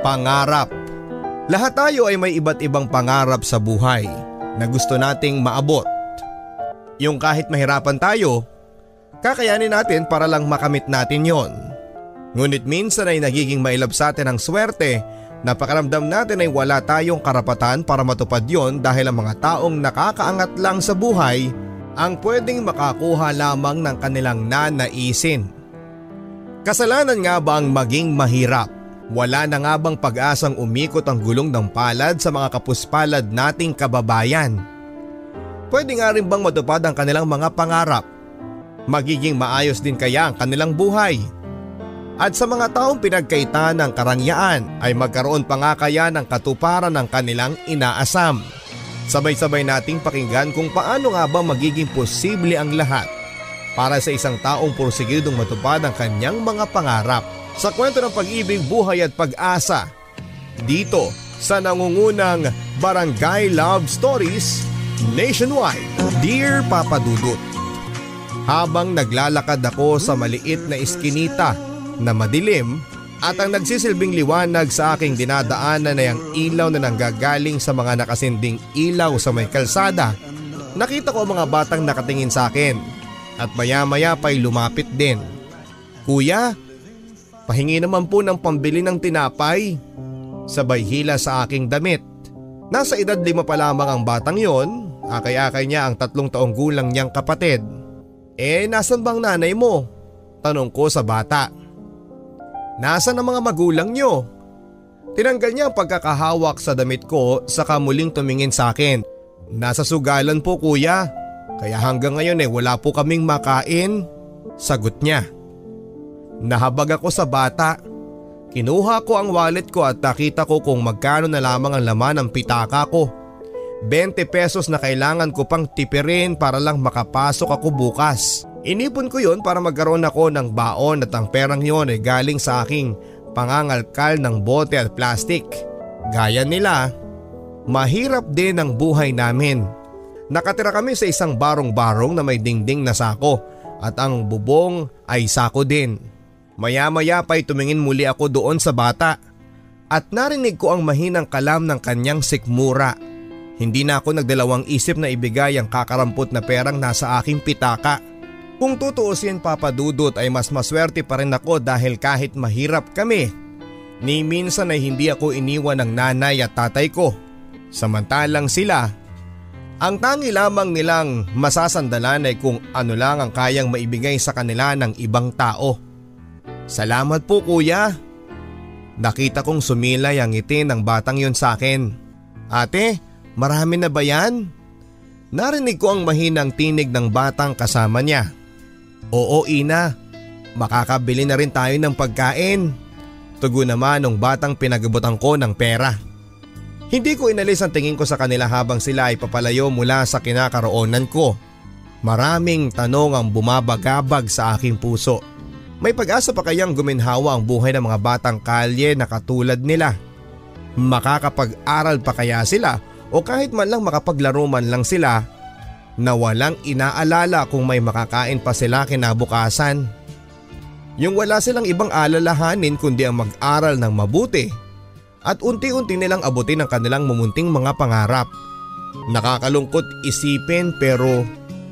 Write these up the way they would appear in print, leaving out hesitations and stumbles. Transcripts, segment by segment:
Pangarap. Lahat tayo ay may iba't ibang pangarap sa buhay na gusto nating maabot. Yung kahit mahirapan tayo, kakayanin natin para lang makamit natin yon. Ngunit minsan ay nagiging mailab sa atin ang swerte na pakaramdam natin ay wala tayong karapatan para matupad yon dahil ang mga taong nakakaangat lang sa buhay ang pwedeng makakuha lamang ng kanilang nanaisin. Kasalanan nga ba ang maging mahirap? Wala na nga bang pag-asang umikot ang gulong ng palad sa mga kapuspalad nating kababayan? Pwede nga rin bang matupad ang kanilang mga pangarap? Magiging maayos din kaya ang kanilang buhay? At sa mga taong pinagkaitan ng karangyaan ay magkaroon pa nga kaya ng katuparan ng kanilang inaasam? Sabay-sabay nating pakinggan kung paano nga ba magiging posible ang lahat para sa isang taong porsigidong matupad ang kanyang mga pangarap. Sa kwento ng pag-ibig, buhay at pag-asa dito sa nangungunang Barangay Love Stories Nationwide. Dear Papa Dudut, habang naglalakad ako sa maliit na iskinita na madilim at ang nagsisilbing liwanag sa aking dinadaanan ay ang ilaw na nanggagaling sa mga nakasinding ilaw sa may kalsada, nakita ko ang mga batang nakatingin sa akin at maya-maya pa'y lumapit din. Kuya, pahingi naman po ng pambili ng tinapay. Sabay hila sa aking damit. Nasa edad 5 pa lamang ang batang yon, akay-akay niya ang 3 taong gulang niyang kapatid. Nasan bang nanay mo? Tanong ko sa bata. Nasaan ang mga magulang niyo? Tinanggal niya ang pagkakahawak sa damit ko saka muling tumingin sa akin. Nasa sugalan po kuya, kaya hanggang ngayon wala po kaming makain. Sagot niya. Nahabag ako sa bata. Kinuha ko ang wallet ko at nakita ko kung magkano na lamang ang laman ng pitaka ko. 20 pesos na kailangan ko pang tipirin para lang makapasok ako bukas. Inipon ko yon para magkaroon ako ng baon at ang perang yon ay galing sa aking pangangalkal ng bote at plastik. Gaya nila, mahirap din ang buhay namin. Nakatira kami sa isang barong-barong na may dingding na sako at ang bubong ay sako din. Maya-maya pa'y tumingin muli ako doon sa bata at narinig ko ang mahinang kalam ng kanyang sikmura. Hindi na ako nagdalawang isip na ibigay ang kakarampot na perang nasa aking pitaka. Kung tutuusin Papa Dudut ay mas maswerte pa rin ako dahil kahit mahirap kami, ni minsan ay hindi ako iniwan ng nanay at tatay ko. Samantalang sila, ang tangi lamang nilang masasandalan ay kung ano lang ang kayang maibigay sa kanila ng ibang tao. Salamat po kuya. Nakita kong sumilay ang ngiti ng batang yon sa akin. Ate, marami na ba yan? Narinig ko ang mahinang tinig ng batang kasama niya. Oo ina, makakabili na rin tayo ng pagkain. Tugon naman ng batang pinagabutan ko ng pera. Hindi ko inalis ang tingin ko sa kanila habang sila ay papalayo mula sa kinakaroonan ko. Maraming tanong ang bumabagabag sa aking puso. May pag-asa pa kayang guminhawa ang buhay ng mga batang kalye na katulad nila? Makakapag-aral pa kaya sila o kahit man lang makapaglaro man lang sila na walang inaalala kung may makakain pa sila kinabukasan? Yung wala silang ibang alalahanin kundi ang mag-aral ng mabuti at unti-unti nilang abutin ang kanilang mumunting mga pangarap. Nakakalungkot isipin pero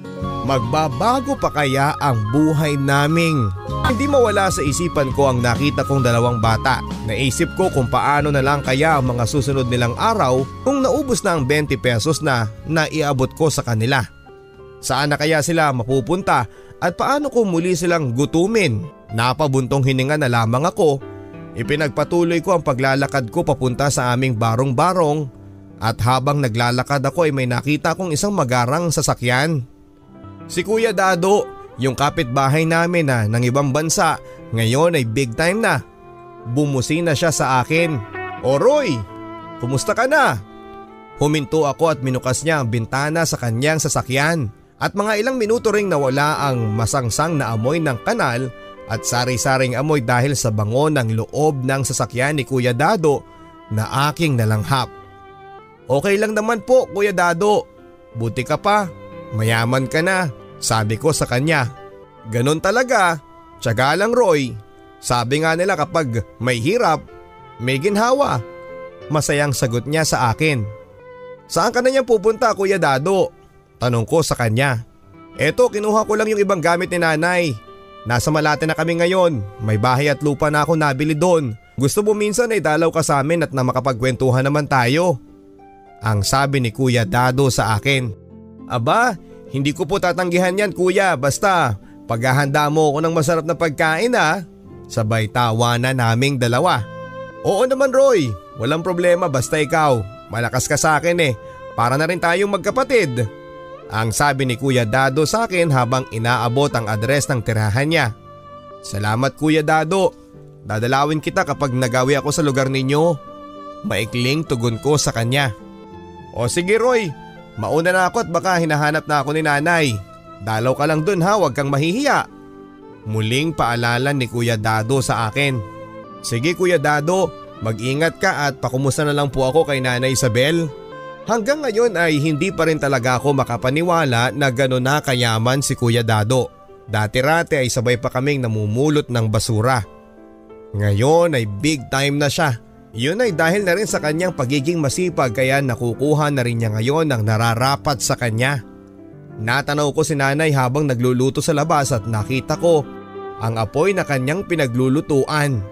magbabago pa kaya ang buhay naming? Hindi mawala sa isipan ko ang nakita kong 2 bata. Naisip ko kung paano na lang kaya ang mga susunod nilang araw kung naubos na ang 20 pesos na naiabot ko sa kanila. Saan na kaya sila mapupunta at paano ko muli silang gutumin? Napabuntong hininga na lamang ako. Ipinagpatuloy ko ang paglalakad ko papunta sa aming barong-barong at habang naglalakad ako ay may nakita kong isang magarang sasakyan. Si Kuya Dado, yung kapitbahay namin na ng ibang bansa, ngayon ay big time na. Bumusina siya sa akin. O Roy, kumusta ka na? Huminto ako at minukas niya ang bintana sa kanyang sasakyan. At mga ilang minuto ring nawala ang masangsang na amoy ng kanal at sari-saring amoy dahil sa bango ng loob ng sasakyan ni Kuya Dado na aking nalanghap. Okay lang naman po Kuya Dado, buti ka pa, mayaman ka na, sabi ko sa kanya. Ganon talaga, tiyaga lang Roy. Sabi nga nila kapag may hirap, May ginhawa. Masayang sagot niya sa akin. Saan ka na niyang pupunta, Kuya Dado? Tanong ko sa kanya. Eto, kinuha ko lang yung ibang gamit ni nanay. Nasa Malate na kami ngayon. May bahay at lupa na ako nabili doon. Gusto mo minsan ay dalaw ka sa amin at na makapagkwentuhan naman tayo. Ang sabi ni Kuya Dado sa akin. Aba, hindi ko po tatanggihan yan, Kuya. Basta paghahanda mo ako ng masarap na pagkain ha. Sabay tawanan naming dalawa. Oo naman Roy, walang problema basta ikaw. Malakas ka sa akin eh, para na rin tayong magkapatid. Ang sabi ni Kuya Dado sa akin habang inaabot ang address ng tirahan niya. Salamat Kuya Dado, dadalawin kita kapag nagawi ako sa lugar ninyo. Maikling tugon ko sa kanya. O sige Roy, mauna na ako at baka hinahanap na ako ni nanay. Dalaw ka lang dun ha, huwag kang mahihiya. Muling paalala ni Kuya Dado sa akin. Sige Kuya Dado, mag-ingat ka at pakumusta na lang po ako kay Nanay Isabel. Hanggang ngayon ay hindi pa rin talaga ako makapaniwala na gano'n na kayaman si Kuya Dado. Dati-rati ay sabay pa kaming namumulot ng basura. Ngayon ay big time na siya. Yun ay dahil na rin sa kanyang pagiging masipag kaya nakukuha na rin niya ngayon ang nararapat sa kanya. Natanaw ko si nanay habang nagluluto sa labas at nakita ko ang apoy na kanyang pinaglulutuan.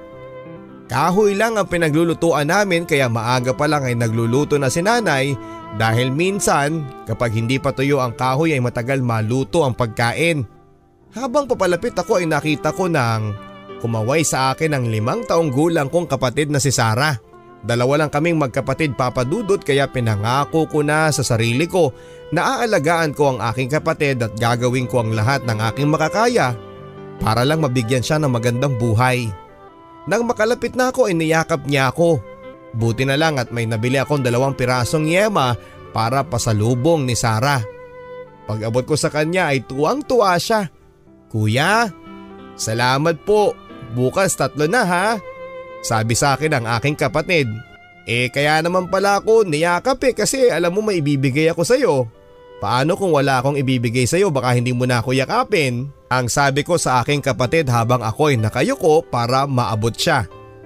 Kahoy lang ang pinaglulutuan namin kaya maaga pa lang ay nagluluto na si nanay dahil minsan kapag hindi pa tuyo ang kahoy ay matagal maluto ang pagkain. Habang papalapit ako ay nakita ko nang kumaway sa akin ang 5 taong gulang kong kapatid na si Sarah. Dalawa lang kaming magkapatid Papa Dudut kaya pinangako ko na sa sarili ko na aalagaan ko ang aking kapatid at gagawin ko ang lahat ng aking makakaya para lang mabigyan siya ng magandang buhay. Nang makalapit na ako ay niyakap niya ako. Buti na lang at may nabili akong 2 pirasong yema para pasalubong ni Sarah. Pag abot ko sa kanya ay tuwang-tuwa siya. Kuya, salamat po. Bukas 3 na ha. Sabi sa akin ang aking kapatid. Kaya naman pala ako niyakap kasi alam mo may ibibigay ako sa'yo. Paano kung wala akong ibibigay sa'yo baka hindi mo na ako yakapin? Ang sabi ko sa aking kapatid habang ako'y nakayuko para maabot siya.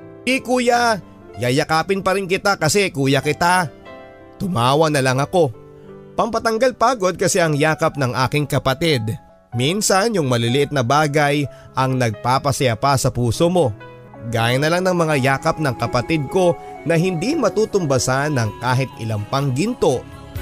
Kuya, yayakapin pa rin kita kasi kuya kita. Tumawa na lang ako. Pampatanggal pagod kasi ang yakap ng aking kapatid. Minsan yung maliliit na bagay ang nagpapasaya pa sa puso mo. Gaya na lang ng mga yakap ng kapatid ko na hindi matutumbasan ng kahit ilang pang ginto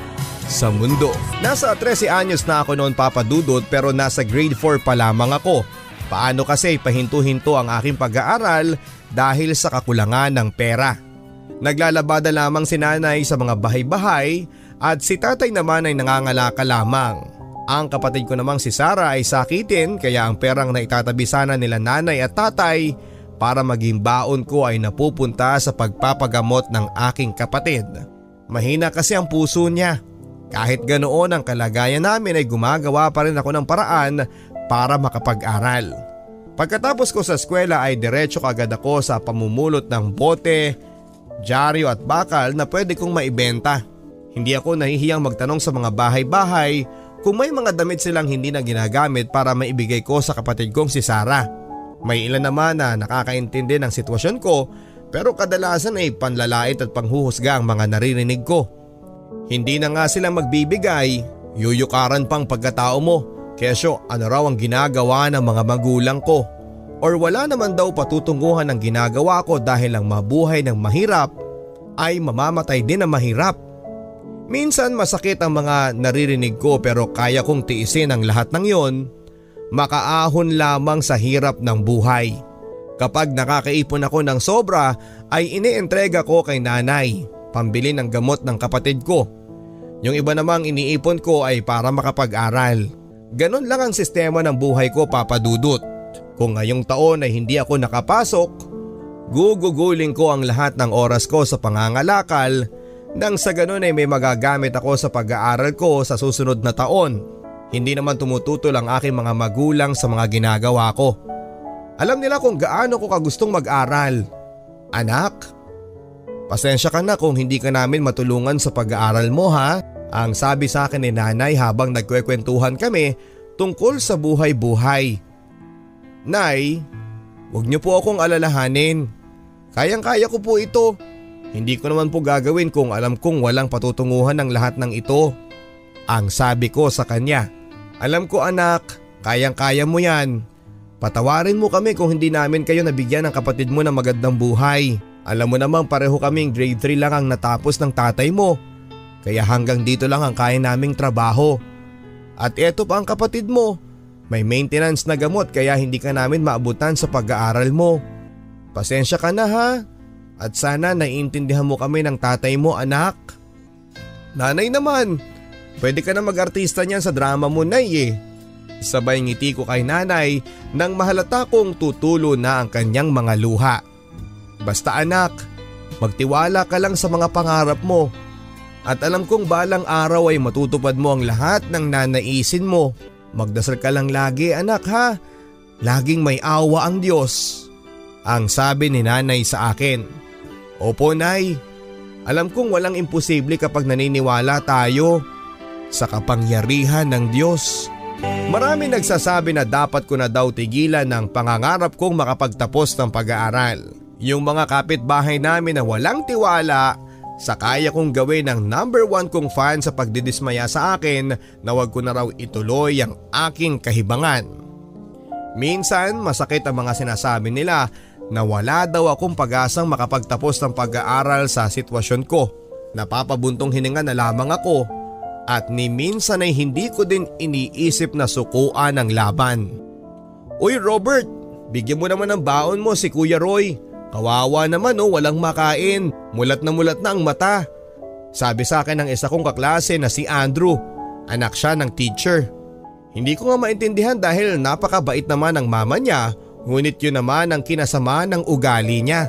sa mundo. Nasa 13 anyos na ako noon Papa Dudut pero nasa grade 4 pa lamang ako. Paano kasi pahinto-hinto ang aking pag-aaral dahil sa kakulangan ng pera. Naglalabada lamang si nanay sa mga bahay-bahay at si tatay naman ay nangangalaka lamang. Ang kapatid ko namang si Sarah ay sakitin kaya ang perang na itatabi sana nila nanay at tatay para maging baon ko ay napupunta sa pagpapagamot ng aking kapatid. Mahina kasi ang puso niya. Kahit ganoon ang kalagayan namin ay gumagawa pa rin ako ng paraan para makapag-aral. Pagkatapos ko sa eskwela ay diretso kagad ako sa pamumulot ng bote, dyaryo at bakal na pwede kong maibenta. Hindi ako nahihiyang magtanong sa mga bahay-bahay kung may mga damit silang hindi na ginagamit para maibigay ko sa kapatid kong si Sarah. May ilan naman na nakakaintindi ng sitwasyon ko pero kadalasan ay panlalait at panghuhusga ang mga naririnig ko. Hindi na nga sila magbibigay, yuyukaran pang pagkatao mo. Kesyo ano raw ang ginagawa ng mga magulang ko? Or wala naman daw patutunguhan ang ginagawa ko dahil ang mabuhay ng mahirap ay mamamatay din ng mahirap. Minsan masakit ang mga naririnig ko pero kaya kong tiisin ang lahat ng yon. Makaahon lamang sa hirap ng buhay. Kapag nakakaipon ako ng sobra ay inientrega ko kay nanay, pambili ng gamot ng kapatid ko. Yung iba namang iniipon ko ay para makapag-aral. Ganon lang ang sistema ng buhay ko Papa Dudut. Kung ngayong taon ay hindi ako nakapasok, gugugulin ko ang lahat ng oras ko sa pangangalakal nang sa ganon ay may magagamit ako sa pag-aaral ko sa susunod na taon. Hindi naman tumututol ang aking mga magulang sa mga ginagawa ko. Alam nila kung gaano ko kagustong mag-aral. Anak, pasensya ka na kung hindi ka namin matulungan sa pag-aaral mo ha. Ang sabi sa akin ni nanay habang nagkwekwentuhan kami tungkol sa buhay-buhay. Nay, huwag niyo po akong alalahanin. Kayang-kaya ko po ito. Hindi ko naman po gagawin kung alam kong walang patutunguhan ng lahat ng ito. Ang sabi ko sa kanya. Alam ko anak, kayang-kaya mo yan. Patawarin mo kami kung hindi namin kayo nabigyan ng kapatid mo ng magandang buhay. Alam mo namang pareho kaming grade 3 lang ang natapos ng tatay mo. Kaya hanggang dito lang ang kaya naming trabaho. At eto pa ang kapatid mo. May maintenance na gamot kaya hindi ka namin maabutan sa pag-aaral mo. Pasensya ka na ha. At sana naiintindihan mo kami ng tatay mo anak. Nanay naman, pwede ka na mag-artista niyan sa drama mo nay eh. Sabay ngiti ko kay nanay nang mahalata kong tutulo na ang kanyang mga luha. Basta anak, magtiwala ka lang sa mga pangarap mo. At alam kong balang araw ay matutupad mo ang lahat ng nanaisin mo. Magdasal ka lang lagi anak ha. Laging may awa ang Diyos. Ang sabi ni nanay sa akin. Opo nay, alam kong walang imposible kapag naniniwala tayo sa kapangyarihan ng Diyos. Marami nagsasabi na dapat ko na daw tigilan ng pangangarap kong makapagtapos ng pag-aaral. Yung mga kapitbahay namin na walang tiwala sa kaya kong gawin ng number 1 kong fan sa pagdidismaya sa akin na wag ko na raw ituloy ang aking kahibangan. Minsan masakit ang mga sinasabi nila na wala daw akong pag-asang makapagtapos ng pag-aaral sa sitwasyon ko. Napapabuntong hininga na lamang ako at ni minsan ay hindi ko din iniisip na sukuan ang laban. Uy Robert, bigyan mo naman ng baon mo si Kuya Roy. Kawawa naman walang makain, mulat na ang mata. Sabi sa akin ng isa kong kaklase na si Andrew, anak siya ng teacher. Hindi ko nga maintindihan dahil napakabait naman ng mama niya. Ngunit yun naman ang kinasama ng ugali niya.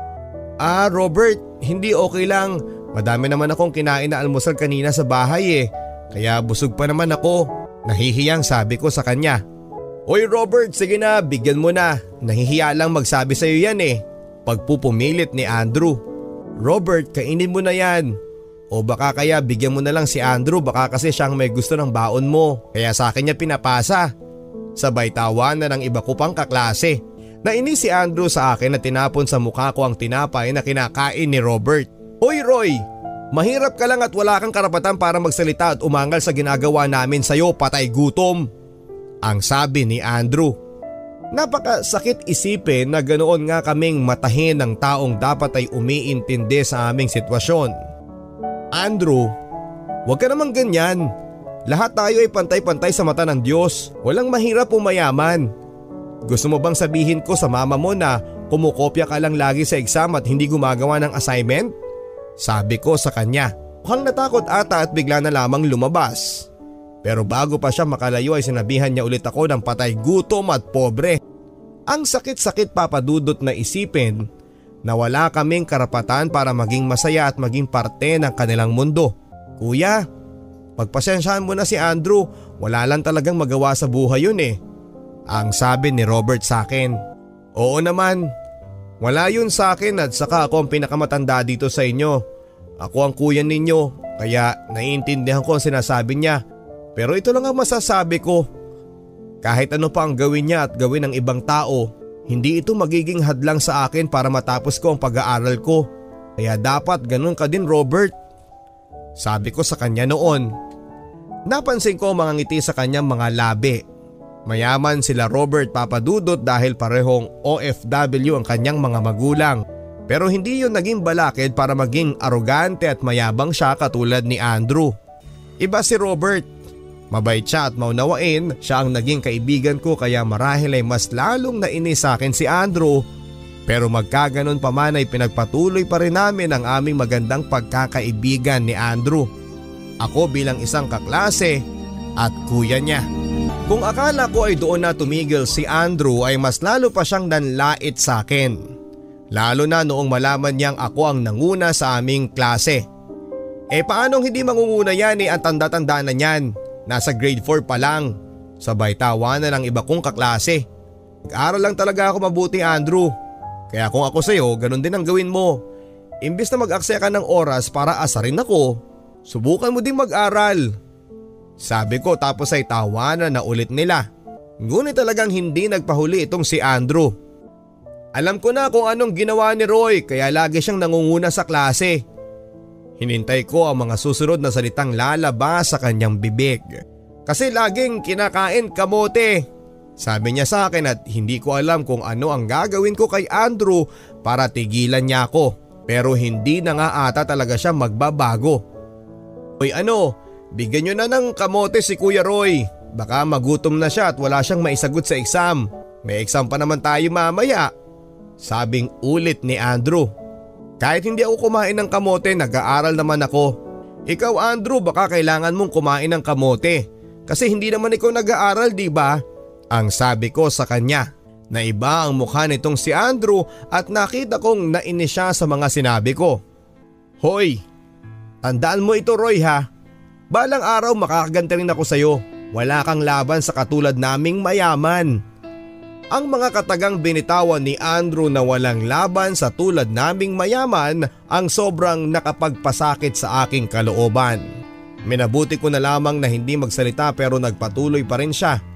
Robert, hindi okay lang. Madami naman akong kinain na almusal kanina sa bahay Kaya busog pa naman ako. Nahihiyang sabi ko sa kanya. Oy Robert, sige na, bigyan mo na. Nahihiya lang magsabi sa'yo yan Pagpupumilit ni Andrew. Robert, kainin mo na yan. O baka kaya bigyan mo na lang si Andrew, baka kasi siyang may gusto ng baon mo. Kaya sa akin niya pinapasa. Sabay tawa na ng iba ko pang kaklase. Nainis si Andrew sa akin na tinapon sa mukha ko ang tinapay na kinakain ni Robert. Hoy Roy, mahirap ka lang at wala kang karapatan para magsalita at umangal sa ginagawa namin sa'yo, patay gutom. Ang sabi ni Andrew. Napakasakit isipin na ganoon nga kaming matahin ng taong dapat ay umiintindi sa aming sitwasyon. Andrew, huwag ka namang ganyan. Lahat tayo ay pantay-pantay sa mata ng Diyos. Walang mahirap o mayaman. Gusto mo bang sabihin ko sa mama mo na kumukopya ka lang lagi sa exam at hindi gumagawa ng assignment? Sabi ko sa kanya. Mukhang natakot ata at bigla na lamang lumabas. Pero bago pa siya makalayo ay sinabihan niya ulit ako ng patay gutom at pobre. Ang sakit-sakit papadudot na isipin na wala kaming karapatan para maging masaya at maging parte ng kanilang mundo. Kuya, pagpasensyahan mo na si Andrew, wala lang talagang magawa sa buhay yun Ang sabi ni Robert sa akin. Oo naman, wala yun sa akin at saka ako ang pinakamatanda dito sa inyo. Ako ang kuya ninyo, kaya naiintindihan ko ang sinasabi niya. Pero ito lang ang masasabi ko. Kahit ano pa ang gawin niya at gawin ng ibang tao, hindi ito magiging hadlang sa akin para matapos ko ang pag-aaral ko. Kaya dapat ganun ka din Robert. Sabi ko sa kanya noon. Napansin ko mga ngiti sa kanyang mga labi. Mayaman sila Robert papadudot dahil parehong OFW ang kanyang mga magulang. Pero hindi yun naging balakid para maging arogante at mayabang siya katulad ni Andrew. Iba si Robert. Mabait siya at maunawain, siya ang naging kaibigan ko kaya marahil ay mas lalong nainis sa akin si Andrew. Pero magkaganon pa man ay pinagpatuloy pa rin namin ang aming magandang pagkakaibigan ni Andrew. Ako bilang isang kaklase at kuya niya. Kung akala ko ay doon na tumigil si Andrew ay mas lalo pa siyang nanlait sa akin. Lalo na noong malaman niyang ako ang nanguna sa aming klase. Paanong hindi mangunguna yan ang tanda-tanda na niyan? Nasa grade 4 pa lang. Sabay tawa na ng iba kong kaklase. Nag-aral lang talaga ako mabuti Andrew. Kaya kung ako sa'yo, ganun din ang gawin mo. Imbis na mag-aksaya ka ng oras para asarin ako, subukan mo din mag-aral. Sabi ko tapos ay tawanan na ulit nila. Ngunit talagang hindi nagpahuli itong si Andrew. Alam ko na kung anong ginawa ni Roy kaya lagi siyang nangunguna sa klase. Hinintay ko ang mga susunod na salitang lalabas sa kanyang bibig. Kasi laging kinakain kamote. Sabi niya sa akin at hindi ko alam kung ano ang gagawin ko kay Andrew para tigilan niya ako. Pero hindi na nga ata talaga siya magbabago. Hoy bigyan niyo na ng kamote si Kuya Roy. Baka magutom na siya at wala siyang maisagot sa exam. May exam pa naman tayo mamaya. Sabing ulit ni Andrew. Kahit hindi ako kumain ng kamote, nag-aaral naman ako. Ikaw Andrew, baka kailangan mong kumain ng kamote. Kasi hindi naman ikaw nag-aaral, di ba? Ang sabi ko sa kanya. Naiba ang mukha nitong si Andrew at nakita kong nainis siya sa mga sinabi ko. Hoy, tandaan mo ito Roy ha. Balang araw makakaganti rin ako sa'yo. Wala kang laban sa katulad naming mayaman. Ang mga katagang binitawan ni Andrew na walang laban sa tulad naming mayaman ang sobrang nakapagpasakit sa aking kalooban. Minabuti ko na lamang na hindi magsalita pero nagpatuloy pa rin siya.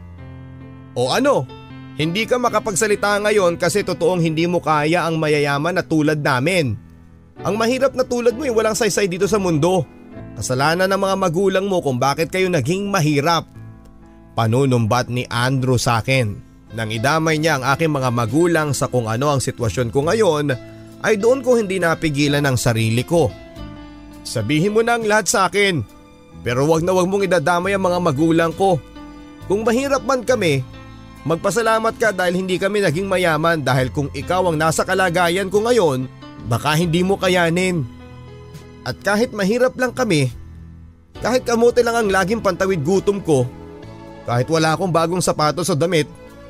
O hindi ka makapagsalita ngayon kasi totoong hindi mo kaya ang mayayaman na tulad namin. Ang mahirap na tulad mo walang saysay dito sa mundo. Kasalanan ng mga magulang mo kung bakit kayo naging mahirap. Panunumbat ni Andrew sa akin. Nang idamay niya ang aking mga magulang sa kung ano ang sitwasyon ko ngayon ay doon ko hindi napigilan ang sarili ko. Sabihin mo na ang lahat sa akin pero wag na wag mong idadamay ang mga magulang ko. Kung mahirap man kami, magpasalamat ka dahil hindi kami naging mayaman dahil kung ikaw ang nasa kalagayan ko ngayon, baka hindi mo kayanin. At kahit mahirap lang kami, kahit kamote lang ang laging pantawid gutom ko, kahit wala akong bagong sapatos o damit,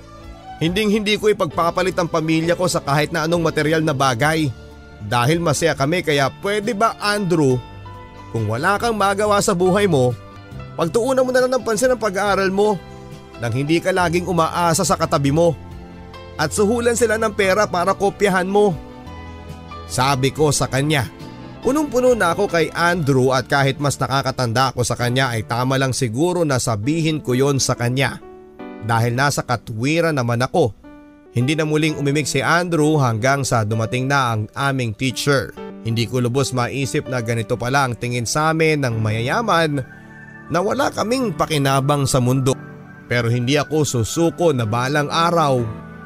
hindi ko ipagpapalit ang pamilya ko sa kahit na anong material na bagay. Dahil masaya kami kaya pwede ba Andrew, kung wala kang magawa sa buhay mo, pagtuunan mo na lang ng pansin ang pag-aaral mo nang hindi ka laging umaasa sa katabi mo at suhulan sila ng pera para kopyahan mo. Sabi ko sa kanya. Punong-puno na ako kay Andrew at kahit mas nakakatanda ako sa kanya ay tama lang siguro na sabihin ko yon sa kanya. Dahil nasa katwiran naman ako. Hindi na muling umimik si Andrew hanggang sa dumating na ang aming teacher. Hindi ko lubos maisip na ganito pala ang tingin sa amin ng mayayaman na wala kaming pakinabang sa mundo. Pero hindi ako susuko na balang araw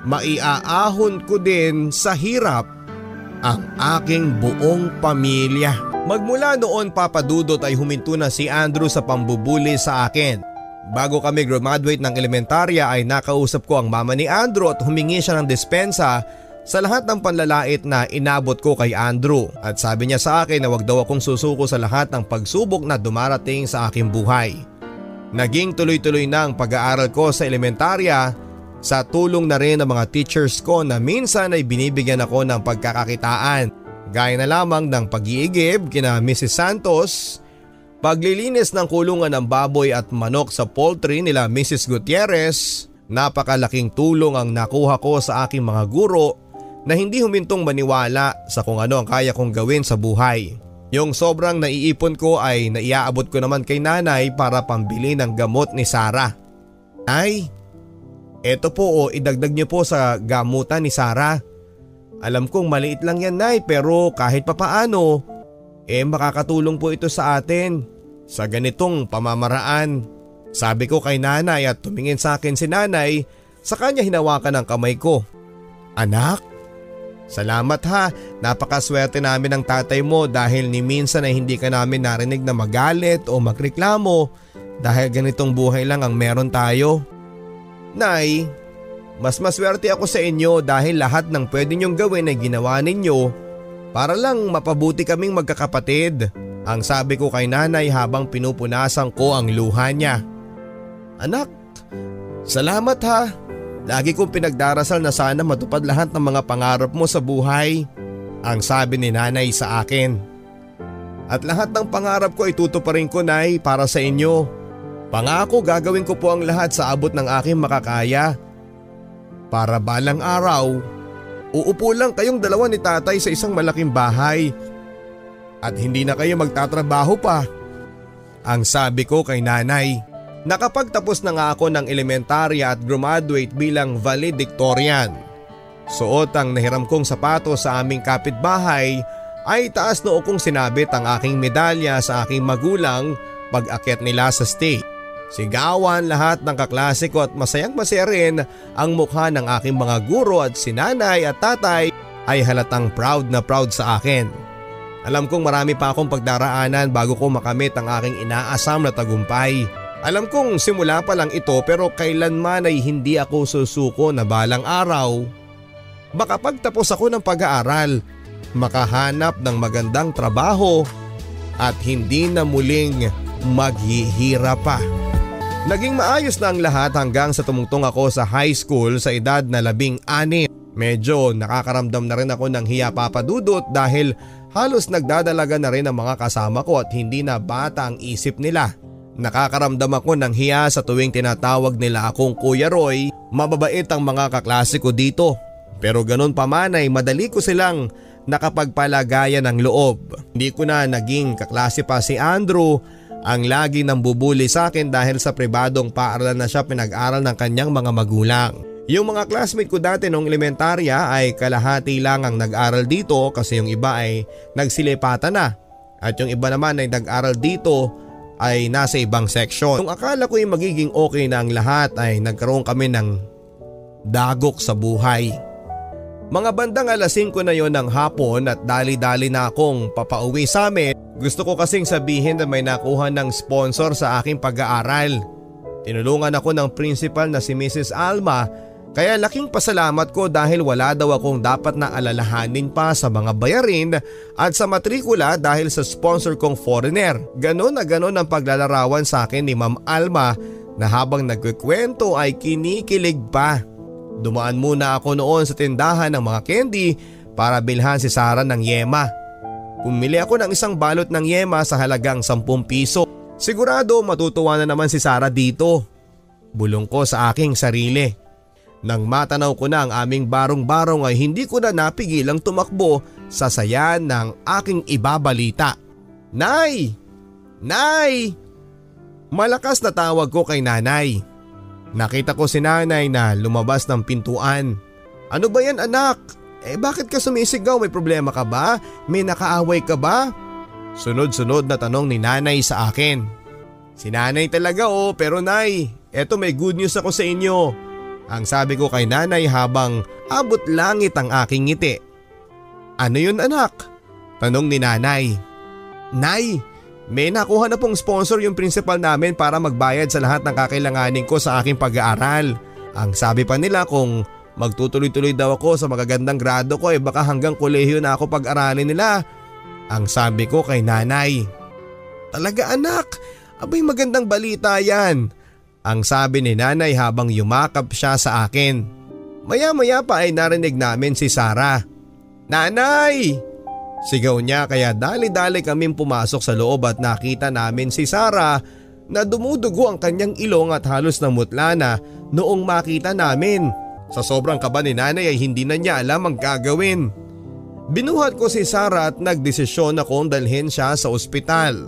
maiaahon ko din sa hirap ang aking buong pamilya. Magmula noon papadudot ay huminto na si Andrew sa pambubuli sa akin. Bago kami graduate ng elementarya ay nakausap ko ang mama ni Andrew at humingi siya ng dispensa sa lahat ng panlalait na inabot ko kay Andrew. At sabi niya sa akin na wag daw akong susuko sa lahat ng pagsubok na dumarating sa aking buhay. Naging tuloy-tuloy na ang pag-aaral ko sa elementarya sa tulong na rin ng mga teachers ko na minsan ay binibigyan ako ng pagkakakitaan. Gaya na lamang ng pag-iigib kina Mrs. Santos, paglilinis ng kulungan ng baboy at manok sa poultry nila Mrs. Gutierrez. Napakalaking tulong ang nakuha ko sa aking mga guro na hindi humintong maniwala sa kung ano ang kaya kong gawin sa buhay. Yung sobrang naiipon ko ay naiaabot ko naman kay nanay para pambili ng gamot ni Sarah. Ay, eto po idagdag niyo po sa gamutan ni Sarah. Alam kong maliit lang yan nay pero kahit papaano, makakatulong po ito sa atin sa ganitong pamamaraan. Sabi ko kay nanay at tumingin sa akin si nanay, sa kanya hinawakan ang kamay ko. Anak, salamat ha, napakaswerte namin ng tatay mo dahil ni minsan ay hindi ka namin narinig na magalit o magreklamo dahil ganitong buhay lang ang meron tayo. Nay, mas maswerte ako sa inyo dahil lahat ng pwede niyong gawin ay ginawa ninyo para lang mapabuti kaming magkakapatid. Ang sabi ko kay nanay habang pinupunasan ko ang luha niya. Anak, salamat ha. Lagi kong pinagdarasal na sana matupad lahat ng mga pangarap mo sa buhay. Ang sabi ni nanay sa akin. At lahat ng pangarap ko itutuparin ko nay para sa inyo. Pangako gagawin ko po ang lahat sa abot ng aking makakaya. Para balang araw, uupo lang kayong dalawa ni tatay sa isang malaking bahay. At hindi na kayo magtatrabaho pa. Ang sabi ko kay nanay. Nakapagtapos na nga ako ng elementarya at graduate bilang valedictorian. Suot ang nahiram kong sapatos sa aming kapitbahay ay taas noo kong sinabit ang aking medalya sa aking magulang pag-akyat nila sa stage. Sigawan lahat ng kaklase ko at masayang masaya rin ang mukha ng aking mga guro at si nanay at tatay ay halatang proud na proud sa akin. Alam kong marami pa akong pagdaraanan bago ko makamit ang aking inaasam na tagumpay. Alam kong simula pa lang ito pero kailanman ay hindi ako susuko na balang araw makapagtapos ako ng pag-aaral, makahanap ng magandang trabaho at hindi na muling maghihirap pa. Naging maayos na ang lahat hanggang sa tumungtong ako sa high school sa edad na 16. Medyo nakakaramdam na rin ako ng hiya papadudot dahil halos nagdadalaga na rin ang mga kasama ko at hindi na bata ang isip nila. Nakakaramdam ako ng hiya sa tuwing tinatawag nila akong Kuya Roy. Mababait ang mga kaklase ko dito. Pero ganun pa man ay madali ko silang nakapagpalagayan ng loob. Hindi ko na naging kaklase pa si Andrew, ang lagi nang bubuli sa akin dahil sa pribadong paaralan na siya pinag-aral ng kanyang mga magulang. Yung mga classmate ko dati nung elementarya ay kalahati lang ang nag-aral dito kasi yung iba ay nagsilipatan na. At yung iba naman ay nag-aral dito ay nasa ibang section. Kung akala ko yung magiging okay na ang lahat ay nagkaroon kami ng dagok sa buhay. Mga bandang 5:00 na yon ng hapon at dali-dali na akong papauwi sa amin. Gusto ko kasing sabihin na may nakuha ng sponsor sa aking pag-aaral. Tinulungan ako ng principal na si Mrs. Alma kaya laking pasalamat ko dahil wala daw akong dapat na alalahanin pa sa mga bayarin at sa matrikula dahil sa sponsor kong foreigner. Ganon na ganon ang paglalarawan sa akin ni Ma'am Alma na habang nagkikwento ay kinikilig pa. Dumaan muna ako noon sa tindahan ng mga candy para bilhan si Sarah ng yema. Pumili ako ng isang balot ng yema sa halagang 10 piso. Sigurado matutuwa na naman si Sarah dito. Bulong ko sa aking sarili. Nang matanaw ko na ang aming barong-barong ay hindi ko na napigilang tumakbo sa saya ng aking ibabalita. Nay! Nay! Malakas na tawag ko kay nanay. Nakita ko si nanay na lumabas ng pintuan. Ano ba yan anak? Bakit ka sumisigaw? May problema ka ba? May nakaaway ka ba? Sunod-sunod na tanong ni nanay sa akin. Si nanay talaga pero nay, eto may good news ako sa inyo. Ang sabi ko kay nanay habang abot langit ang aking ngiti. Ano yun anak? Tanong ni nanay. Nay, may nakuha na pong sponsor yung principal namin para magbayad sa lahat ng kakailanganin ko sa aking pag-aaral. Ang sabi pa nila kung magtutuloy-tuloy daw ako sa magagandang grado ko baka hanggang kolehiyo na ako pag-aralin nila. Ang sabi ko kay nanay. Talaga anak, abay magandang balita yan. Ang sabi ni nanay habang yumakap siya sa akin. Maya-maya pa ay narinig namin si Sarah. Nanay! Sigaw niya kaya dali-dali kaming pumasok sa loob at nakita namin si Sarah na dumudugo ang kanyang ilong at halos namutla na noong makita namin. Sa sobrang kaba ni nanay ay hindi na niya alam ang gagawin. Binuhat ko si Sarah at nagdesisyon akong dalhin siya sa ospital.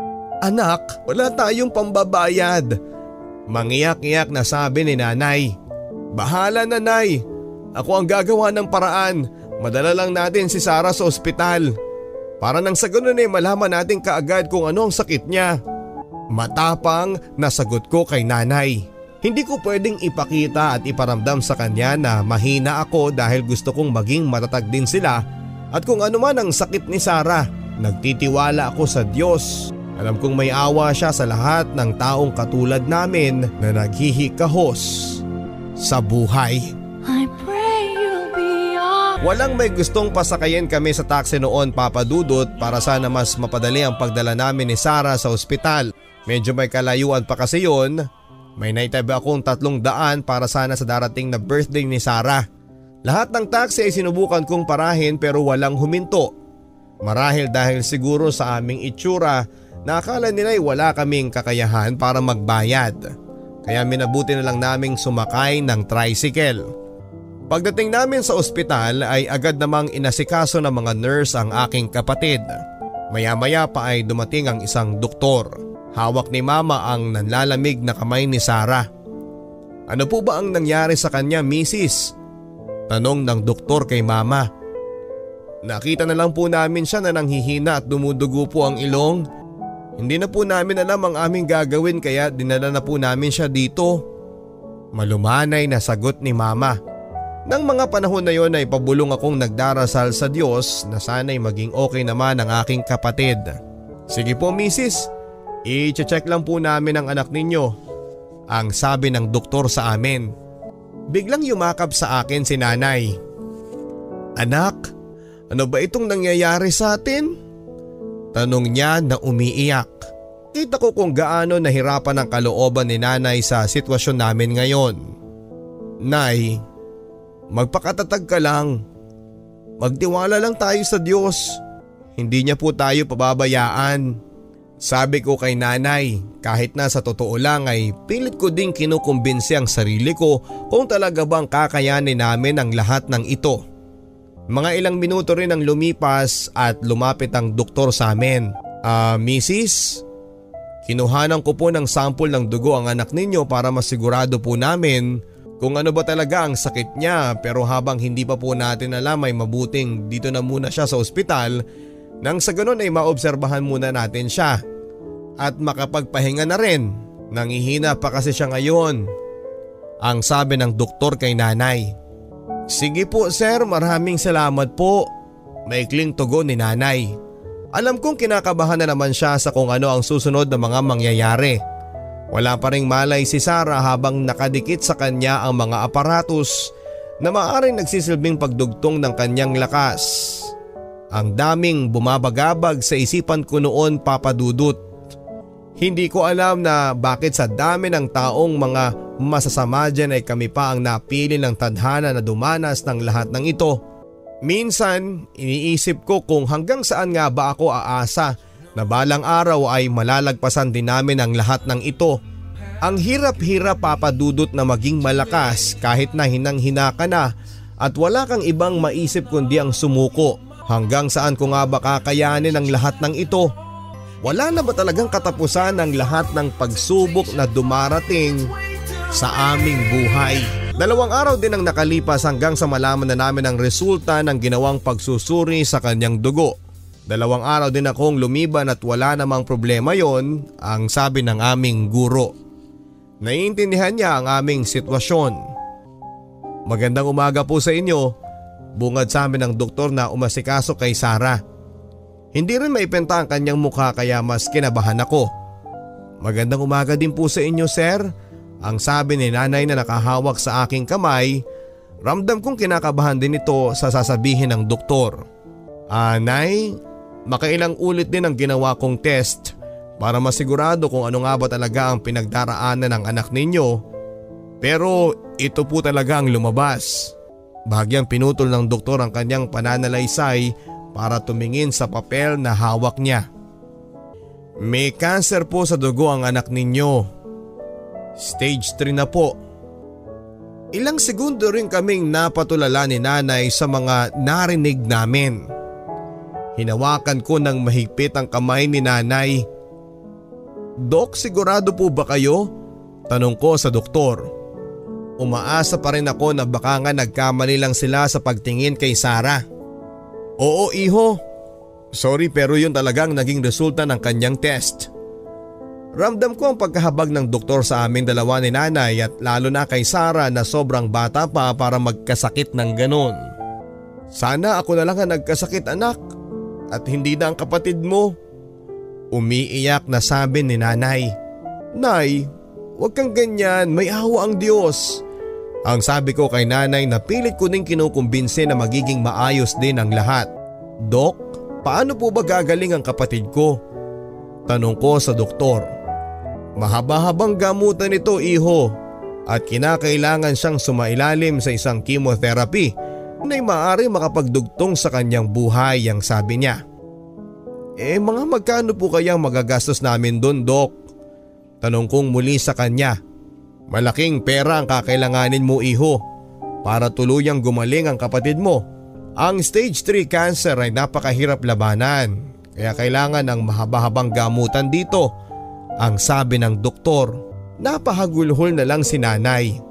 Anak, wala tayong pambabayad. Mangiyak-iyak na sabi ni nanay. Bahala na nay, ako ang gagawa ng paraan. Madala lang natin si Sarah sa ospital. Para nang sa ganun malaman natin kaagad kung ano ang sakit niya. Matapang na sagot ko kay nanay. Hindi ko pwedeng ipakita at iparamdam sa kanya na mahina ako dahil gusto kong maging matatag din sila. At kung ano man ang sakit ni Sarah, nagtitiwala ako sa Diyos. Alam kong may awa siya sa lahat ng taong katulad namin na naghihikahos sa buhay. I pray you'll be all... Walang may gustong pasakayin kami sa taxi noon papadudot para sana mas mapadali ang pagdala namin ni Sarah sa ospital. Medyo may kalayuan pa kasi yun. May naitabi akong 300 para sana sa darating na birthday ni Sarah. Lahat ng taxi ay sinubukan kong parahin pero walang huminto. Marahil dahil siguro sa aming itsura na akala nila ay wala kaming kakayahan para magbayad. Kaya minabuti na lang naming sumakay ng tricycle. Pagdating namin sa ospital ay agad namang inasikaso ng mga nurse ang aking kapatid. Maya-maya pa ay dumating ang isang doktor. Hawak ni mama ang nanlalamig na kamay ni Sarah. Ano po ba ang nangyari sa kanya, Mrs.? Tanong ng doktor kay mama. Nakita na lang po namin siya na nanghihina at dumudugo po ang ilong. Hindi na po namin alam ang aming gagawin kaya dinala na po namin siya dito. Malumanay na sagot ni mama. Nang mga panahon na yon ay pabulong akong nagdarasal sa Diyos na sana'y maging okay naman ang aking kapatid. Sige po misis, i-check lang po namin ang anak ninyo, ang sabi ng doktor sa amin. Biglang yumakap sa akin si nanay. Anak, ano ba itong nangyayari sa atin? Tanong niya na umiiyak. Kita ko kung gaano nahirapan ang kalooban ni nanay sa sitwasyon namin ngayon. Nay, magpakatatag ka lang. Magtiwala lang tayo sa Diyos. Hindi niya po tayo pababayaan. Sabi ko kay nanay, kahit na sa totoo lang ay pilit ko ding kinukumbinsi ang sarili ko kung talaga bang kakayanin namin ang lahat ng ito. Mga ilang minuto rin ang lumipas at lumapit ang doktor sa amin. Mrs., kinuhanan ko po ng sample ng dugo ang anak ninyo para masigurado po namin kung ano ba talaga ang sakit niya, pero habang hindi pa po natin alam ay mabuting dito na muna siya sa ospital nang sa ganun ay maobserbahan muna natin siya at makapagpahinga na rin. Nangihina pa kasi siya ngayon, ang sabi ng doktor kay nanay. Sige po sir, maraming salamat po. Maikling tugon ni nanay. Alam kong kinakabahan na naman siya sa kung ano ang susunod na mga mangyayari. Wala pa ring malay si Sarah habang nakadikit sa kanya ang mga aparatus na maaaring nagsisilbing pagdugtong ng kanyang lakas. Ang daming bumabagabag sa isipan ko noon, Papa Dudut. Hindi ko alam na bakit sa dami ng taong mga masasama dyan ay kami pa ang napili ng tadhana na dumanas ng lahat ng ito. Minsan, iniisip ko kung hanggang saan nga ba ako aasa na balang araw ay malalagpasan din namin ang lahat ng ito. Ang hirap-hirap, Papa Dudut, na maging malakas kahit na hinang-hina ka na at wala kang ibang maisip kundi ang sumuko. Hanggang saan ko nga ba kakayanin ang lahat ng ito? Wala na ba talagang katapusan ang lahat ng pagsubok na dumarating sa aming buhay? 2 araw din ang nakalipas hanggang sa malaman na namin ang resulta ng ginawang pagsusuri sa kanyang dugo. 2 araw din akong lumiban at wala namang problema yon, ang sabi ng aming guro. Naiintindihan niya ang aming sitwasyon. Magandang umaga po sa inyo, bungad sa amin ng doktor na umasikaso kay Sarah. Hindi rin maipenta ang kanyang mukha kaya mas kinabahan ako. Magandang umaga din po sa inyo sir, ang sabi ni nanay na nakahawak sa aking kamay. Ramdam kong kinakabahan din ito sa sasabihin ng doktor. Nay, makailang ulit din ang ginawa kong test para masigurado kung ano nga ba talaga ang pinagdaraanan ng anak ninyo. Pero ito po talaga ang lumabas. Bahagyang pinutol ng doktor ang kanyang pananalaysay para tumingin sa papel na hawak niya. May cancer po sa dugo ang anak ninyo. Stage 3 na po. Ilang segundo rin kaming napatulala ni nanay sa mga narinig namin. Hinawakan ko ng mahigpit ang kamay ni nanay. Dok, sigurado po ba kayo? Tanong ko sa doktor. Umaasa pa rin ako na baka nga nagkamali lang sila sa pagtingin kay Sarah. Oo iho. Sorry pero yun talagang naging resulta ng kanyang test. Ramdam ko ang pagkahabag ng doktor sa aming dalawa ni nanay at lalo na kay Sarah na sobrang bata pa para magkasakit ng ganon. Sana ako na lang ang nagkasakit anak at hindi na ang kapatid mo. Umiiyak na sabi ni nanay. Nay, huwag kang ganyan, may awa ang Diyos. Ang sabi ko kay nanay na pilit ko ding kinukumbinsi na magiging maayos din ang lahat. Dok, paano po ba gagaling ang kapatid ko? Tanong ko sa doktor. Mahaba-habang gamutan ito iho at kinakailangan siyang sumailalim sa isang chemotherapy na maaari makapagdugtong sa kanyang buhay, ang sabi niya. Mga magkano po kayang magagastos namin doon, Dok? Tanong kong muli sa kanya. Malaking pera ang kakailanganin mo iho para tuluyang gumaling ang kapatid mo. Ang stage 3 cancer ay napakahirap labanan kaya kailangan ng mahaba-habang gamutan dito, ang sabi ng doktor. Napahagulhol na lang si nanay.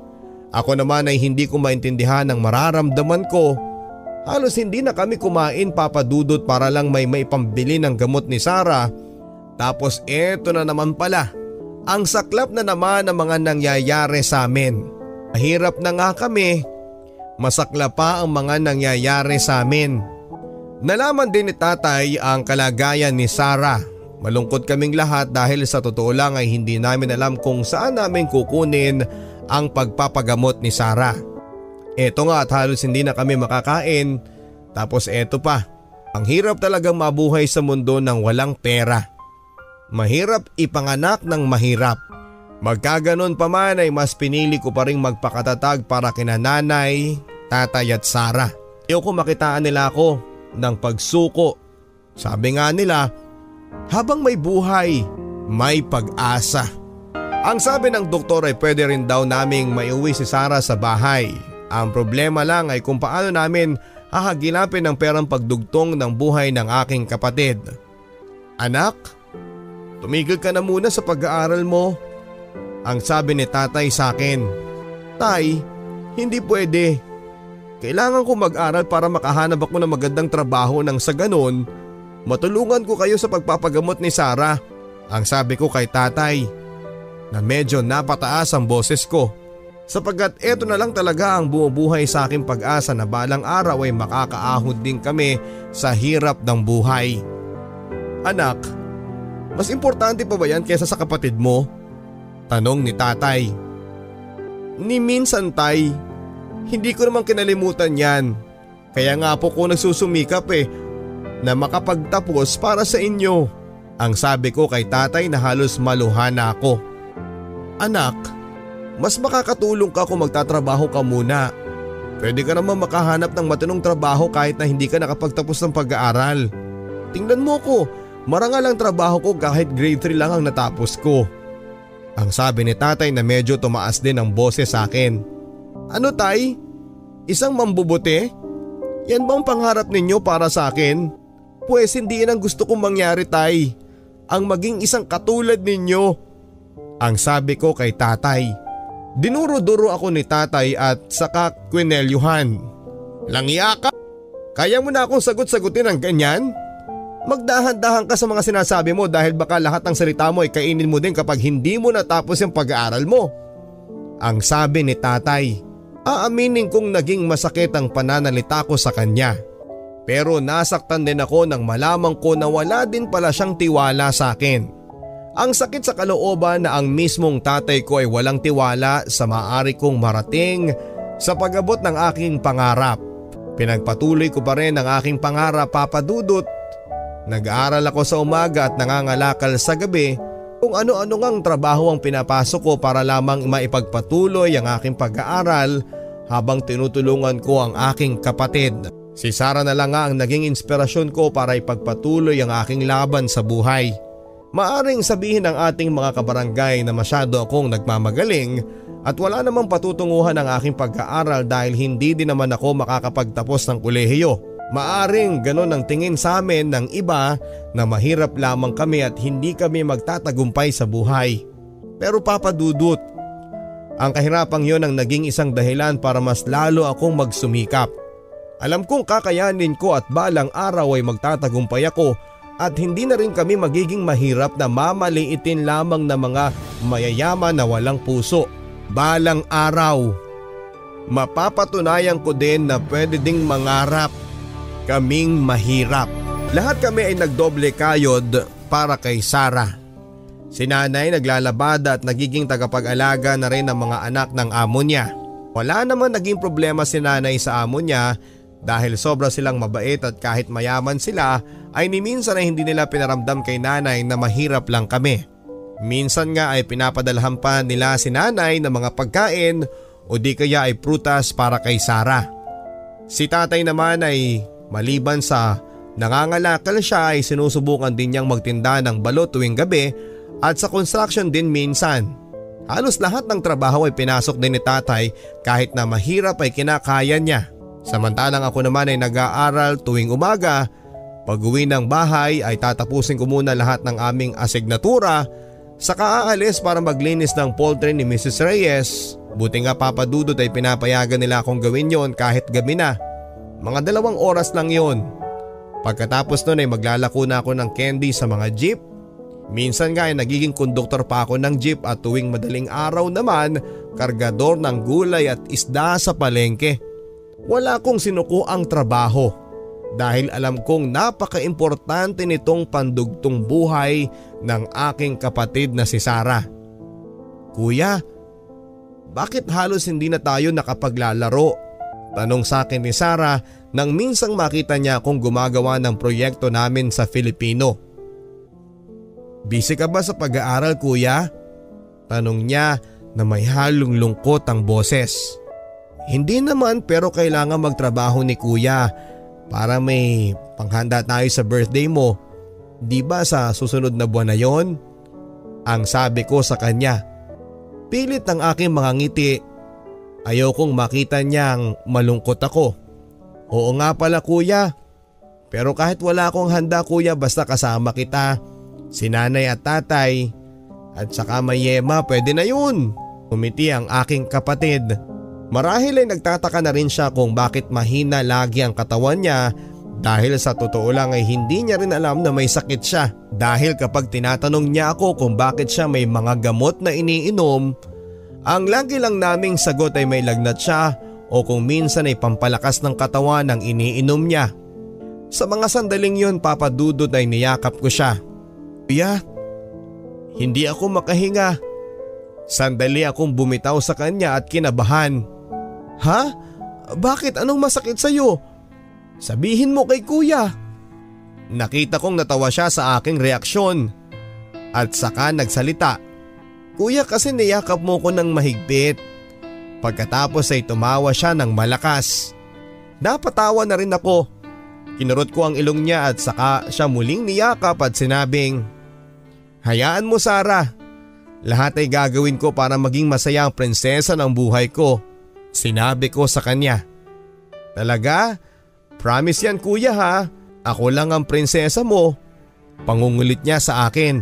Ako naman ay hindi ko maintindihan ang mararamdaman ko. Halos hindi na kami kumain, Papa Dudut, para lang may maipambili ng gamot ni Sarah. Tapos eto na naman pala, ang saklap na naman ng mga nangyayari sa amin. Mahirap na nga kami, masaklap pa ang mga nangyayari sa amin. Nalaman din ni tatay ang kalagayan ni Sarah. Malungkot kaming lahat dahil sa totoo lang ay hindi namin alam kung saan namin kukunin ang pagpapagamot ni Sarah. Eto nga at halos hindi na kami makakain. Tapos eto pa, ang hirap talagang mabuhay sa mundo ng walang pera. Mahirap ipanganak ng mahirap. Magkaganon pa man ay mas pinili ko pa rin magpakatatag para kina nanay, tatay at Sarah. Ayoko makitaan nila ako ng pagsuko. Sabi nga nila, habang may buhay, may pag-asa. Ang sabi ng doktor ay pwede rin daw naming maiuwi si Sarah sa bahay. Ang problema lang ay kung paano namin hahagilapin ang perang pagdugtong ng buhay ng aking kapatid. Anak, tumigil ka na muna sa pag-aaral mo. Ang sabi ni tatay sa akin. Tay, hindi pwede. Kailangan ko mag-aral para makahanap ako ng magandang trabaho nang sa ganon, matulungan ko kayo sa pagpapagamot ni Sarah. Ang sabi ko kay tatay na medyo napataas ang boses ko. Sapagkat eto na lang talaga ang bumubuhay sa aking pag-asa na balang araw ay makakaahod din kami sa hirap ng buhay. Anak, mas importante pa ba yan kaysa sa kapatid mo? Tanong ni tatay. Ni minsan tay, hindi ko naman kinalimutan yan. Kaya nga po ko nagsusumikap na makapagtapos para sa inyo. Ang sabi ko kay tatay na halos maluha na ako. Anak, mas makakatulong ka kung magtatrabaho ka muna. Pwede ka naman makahanap ng matinong trabaho kahit na hindi ka nakapagtapos ng pag-aaral. Tingnan mo ko, marangal ang trabaho ko kahit grade 3 lang ang natapos ko. Ang sabi ni tatay na medyo tumaas din ang boses sa akin. Ano tay? Isang mambubuti? Yan bang pangarap ninyo para sa akin? Pues hindi yan ang gusto kong mangyari tay. Ang maging isang katulad ninyo. Ang sabi ko kay tatay. Dinuro-duro ako ni tatay at saka kwinelyuhan. Langya ka? Kaya mo na akong sagot-sagutin ng ganyan? Magdahan-dahan ka sa mga sinasabi mo dahil baka lahat ng salita mo ay kainin mo din kapag hindi mo natapos yung pag-aaral mo. Ang sabi ni tatay. Aaminin kong naging masakit ang pananalita ko sa kanya. Pero nasaktan din ako nang malaman ko na wala din pala siyang tiwala sa akin. Ang sakit sa kalooban na ang mismong tatay ko ay walang tiwala sa maaari kong marating sa pag-abot ng aking pangarap. Pinagpatuloy ko pa rin ang aking pangarap, Papa Dudut. Nag-aaral ako sa umaga at nangangalakal sa gabi kung ano-ano ngang trabaho ang pinapasok ko para lamang maipagpatuloy ang aking pag-aaral habang tinutulungan ko ang aking kapatid. Si Sarah na lang nga ang naging inspirasyon ko para ipagpatuloy ang aking laban sa buhay. Maaring sabihin ng ating mga kabarangay na masyado akong nagmamagaling at wala namang patutunguhan ang aking pag-aaral dahil hindi din naman ako makakapagtapos ng kolehiyo. Maaring ganon ang tingin sa amin ng iba na mahirap lamang kami at hindi kami magtatagumpay sa buhay. Pero Papa Dudut, ang kahirapang yon ang naging isang dahilan para mas lalo akong magsumikap. Alam kong kakayanin ko at balang araw ay magtatagumpay ako at hindi na rin kami magiging mahirap na mamaliitin lamang na mga mayayaman na walang puso. Balang araw, mapapatunayan ko din na pwede ding mangarap kaming mahirap. Lahat kami ay nagdoble kayod para kay Sarah. Si nanay naglalabada at nagiging tagapag-alaga na rin ng mga anak ng amo niya. Wala naman naging problema si nanay sa amo niya dahil sobra silang mabait at kahit mayaman sila ay ni minsan ay hindi nila pinaramdam kay nanay na mahirap lang kami. Minsan nga ay pinapadalhan pa nila si nanay ng mga pagkain o di kaya ay prutas para kay Sarah. Si tatay naman ay maliban sa nangangalakal siya ay sinusubukan din niyang magtinda ng balot tuwing gabi at sa construction din minsan. Halos lahat ng trabaho ay pinasok din ni tatay kahit na mahirap ay kinakaya niya. Samantalang ako naman ay nag-aaral tuwing umaga. Pag-uwi ng bahay ay tatapusin ko muna lahat ng aming asignatura saka aalis para maglinis ng poultry ni Mrs. Reyes Buti nga Papa Dudut ay pinapayagan nila akong gawin yon kahit gabi na. Mga 2 oras lang yon. Pagkatapos nun ay maglalako na ako ng candy sa mga jeep. Minsan nga ay nagiging konduktor pa ako ng jeep at tuwing madaling araw naman, kargador ng gulay at isda sa palengke. Wala akong sinukuang trabaho dahil alam kong napaka-importante nitong pandugtong buhay ng aking kapatid na si Sarah. Kuya, bakit halos hindi na tayo nakapaglalaro? Tanong sa akin ni Sarah nang minsang makita niya akong gumagawa ng proyekto namin sa Filipino. Busy ka ba sa pag-aaral kuya? Tanong niya na may halong lungkot ang boses. Hindi naman, pero kailangan magtrabaho ni kuya para may panghanda tayo sa birthday mo. Di ba sa susunod na buwan na yon? Ang sabi ko sa kanya. Pilit ang aking mga ngiti. Ayokong makita niyang malungkot ako. Oo nga pala kuya. Pero kahit wala akong handa kuya, basta kasama kita. Si nanay at tatay at saka may yema, pwede na yun. Umiti ang aking kapatid. Marahil ay nagtataka na rin siya kung bakit mahina lagi ang katawan niya dahil sa totoo lang ay hindi niya rin alam na may sakit siya. Dahil kapag tinatanong niya ako kung bakit siya may mga gamot na iniinom, ang lagi lang naming sagot ay may lagnat siya o kung minsan ay pampalakas ng katawan ang iniinom niya. Sa mga sandaling yun Papa Dudut ay niyakap ko siya. Kuya, hindi ako makahinga. Sandali akong bumitaw sa kanya at kinabahan. Ha? Bakit? Anong masakit sa'yo? Sabihin mo kay kuya. Nakita kong natawa siya sa aking reaksyon. At saka nagsalita. Kuya, kasi niyakap mo ko ng mahigpit. Pagkatapos ay tumawa siya ng malakas. Napatawa na rin ako. Kinurot ko ang ilong niya at saka siya muling niyakap at sinabing, hayaan mo Sarah, lahat ay gagawin ko para maging masaya ang prinsesa ng buhay ko. Sinabi ko sa kanya. Talaga? Promise yan kuya ha, ako lang ang prinsesa mo. Pangungulit niya sa akin.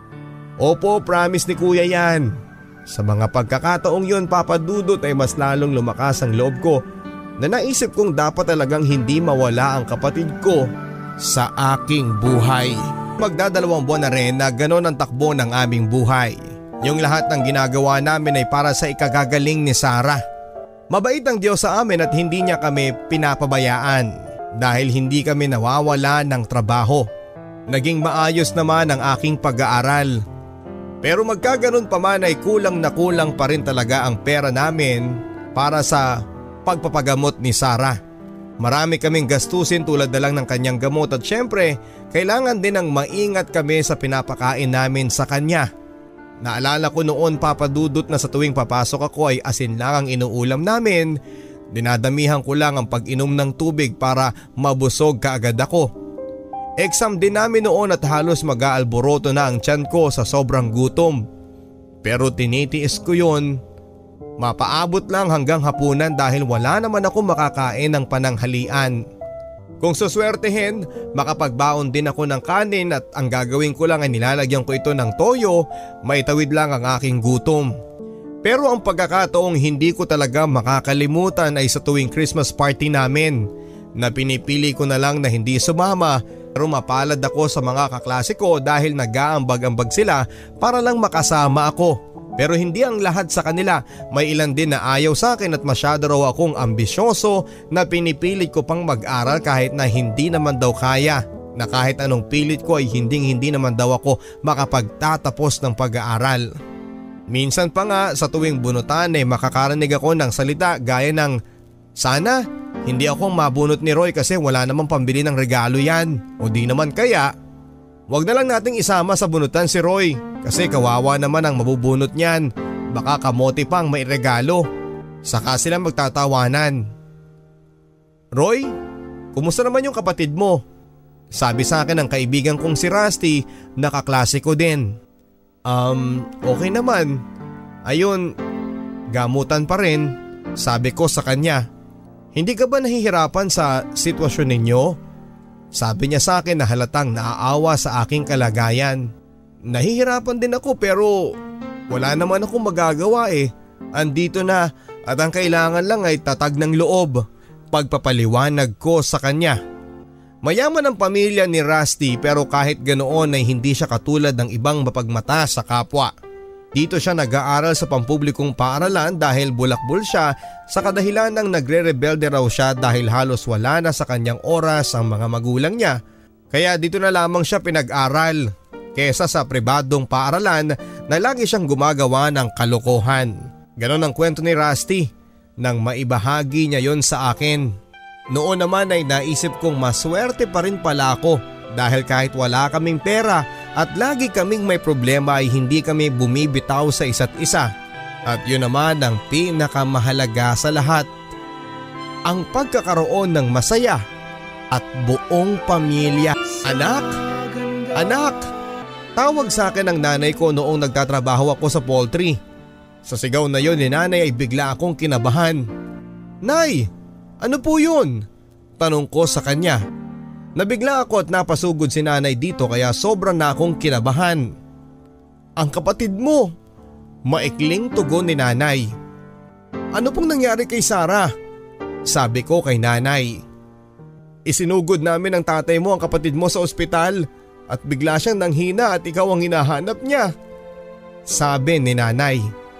Opo, promise ni kuya yan. Sa mga pagkakataong yun Papa Dudut ay mas lalong lumakas ang loob ko na naisip kong dapat talagang hindi mawala ang kapatid ko sa aking buhay. Magdadalawang buwan na rin na ganon ang takbo ng aming buhay. Yung lahat ng ginagawa namin ay para sa ikagagaling ni Sarah. Mabait ang Diyos sa amin at hindi niya kami pinapabayaan dahil hindi kami nawawala ng trabaho. Naging maayos naman ang aking pag-aaral. Pero magkaganon pa man ay kulang na kulang pa rin talaga ang pera namin para sa pagpapagamot ni Sarah. Marami kaming gastusin tulad na lang ng kanyang gamot at syempre kailangan din ng maingat kami sa pinapakain namin sa kanya. Naalala ko noon Papa Dudut na sa tuwing papasok ako ay asin lang ang inuulam namin. Dinadamihan ko lang ang pag-inom ng tubig para mabusog kaagad ako. Exam din namin noon at halos mag-aalboroto na ang tiyan ko sa sobrang gutom. Pero tinitiis ko yun. Mapaabot lang hanggang hapunan dahil wala naman ako makakain ng pananghalian. Kung suswertehin, makapagbaon din ako ng kanin at ang gagawin ko lang ay nilalagyan ko ito ng toyo, maitawid lang ang aking gutom. Pero ang pagkakataong hindi ko talaga makakalimutan ay sa tuwing Christmas party namin na pinipili ko na lang na hindi sumama pero mapalad ako sa mga kaklase ko dahil nag-aambag-ambag sila para lang makasama ako. Pero hindi ang lahat sa kanila, may ilan din na ayaw sa akin at masyado raw akong ambisyoso na pinipilit ko pang mag-aral kahit na hindi naman daw kaya. Na kahit anong pilit ko ay hindi naman daw ako makapagtatapos ng pag-aaral. Minsan pa nga sa tuwing bunutan ay makakarinig ako ng salita gaya ng, sana hindi ako mabunot ni Roy kasi wala namang pambili ng regalo yan. O di naman kaya, wag na lang nating isama sa bunutan si Roy kasi kawawa naman ang mabubunot niyan. Baka kamote pang may regalo. Saka sila magtatawanan. Roy, kumusta naman yung kapatid mo? Sabi sa akin ng kaibigan kong si Rusty, nakaklase ko din. Okay naman. Ayun, gamutan pa rin, sabi ko sa kanya. Hindi ka ba nahihirapan sa sitwasyon ninyo? Sabi niya sa akin na halatang naaawa sa aking kalagayan. Nahihirapan din ako pero wala naman akong magagawa eh. andito na at ang kailangan lang ay tatag ng loob, pagpapaliwanag ko sa kanya. Mayaman ang pamilya ni Rusty pero kahit ganoon ay hindi siya katulad ng ibang mapagmata sa kapwa. Dito siya nag-aaral sa pampublikong paaralan dahil bulakbol siya sa kadahilan ng nagre-rebelde raw siya dahil halos wala na sa kanyang oras ang mga magulang niya. Kaya dito na lamang siya pinag-aral kesa sa pribadong paaralan na lagi siyang gumagawa ng kalokohan. Ganon ang kwento ni Rusty nang maibahagi niya yon sa akin. Noon naman ay naisip kong maswerte pa rin pala ako dahil kahit wala kaming pera at lagi kaming may problema ay hindi kami bumibitaw sa isa't isa. At yun naman ang pinakamahalaga sa lahat, ang pagkakaroon ng masaya at buong pamilya. Anak! Anak! Tawag sa akin ng nanay ko noong nagtatrabaho ako sa poultry. Sa sigaw na yon ni nanay ay bigla akong kinabahan. Nay! Ano po yun? Tanong ko sa kanya. Nabigla ako at napasugod si nanay dito kaya sobra na akong kinabahan. Ang kapatid mo! Maikling tugon ni nanay. Ano pong nangyari kay Sarah? Sabi ko kay nanay. Isinugod namin ng tatay mo ang kapatid mo sa ospital at bigla siyang nanghina at ikaw ang hinahanap niya. Sabi ni nanay.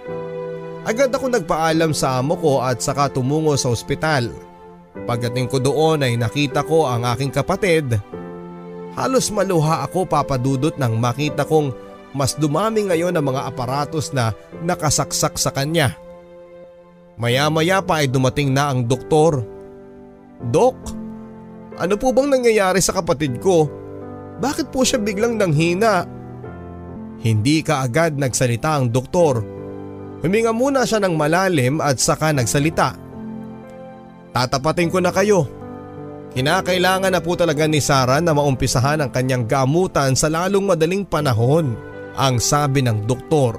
Agad ako nagpaalam sa amo ko at saka tumungo sa ospital. Pagdating ko doon ay nakita ko ang aking kapatid. Halos maluha ako papadudot nang makita kong mas dumami ngayon ang mga aparatos na nakasaksak sa kanya. Maya-maya pa ay dumating na ang doktor. Dok, ano po bang nangyayari sa kapatid ko? Bakit po siya biglang nanghina? Hindi kaagad nagsalita ang doktor. Huminga muna siya ng malalim at saka nagsalita. Tatapatin ko na kayo. Kinakailangan na po talaga ni Sarah na maumpisahan ang kanyang gamutan sa lalong madaling panahon, ang sabi ng doktor.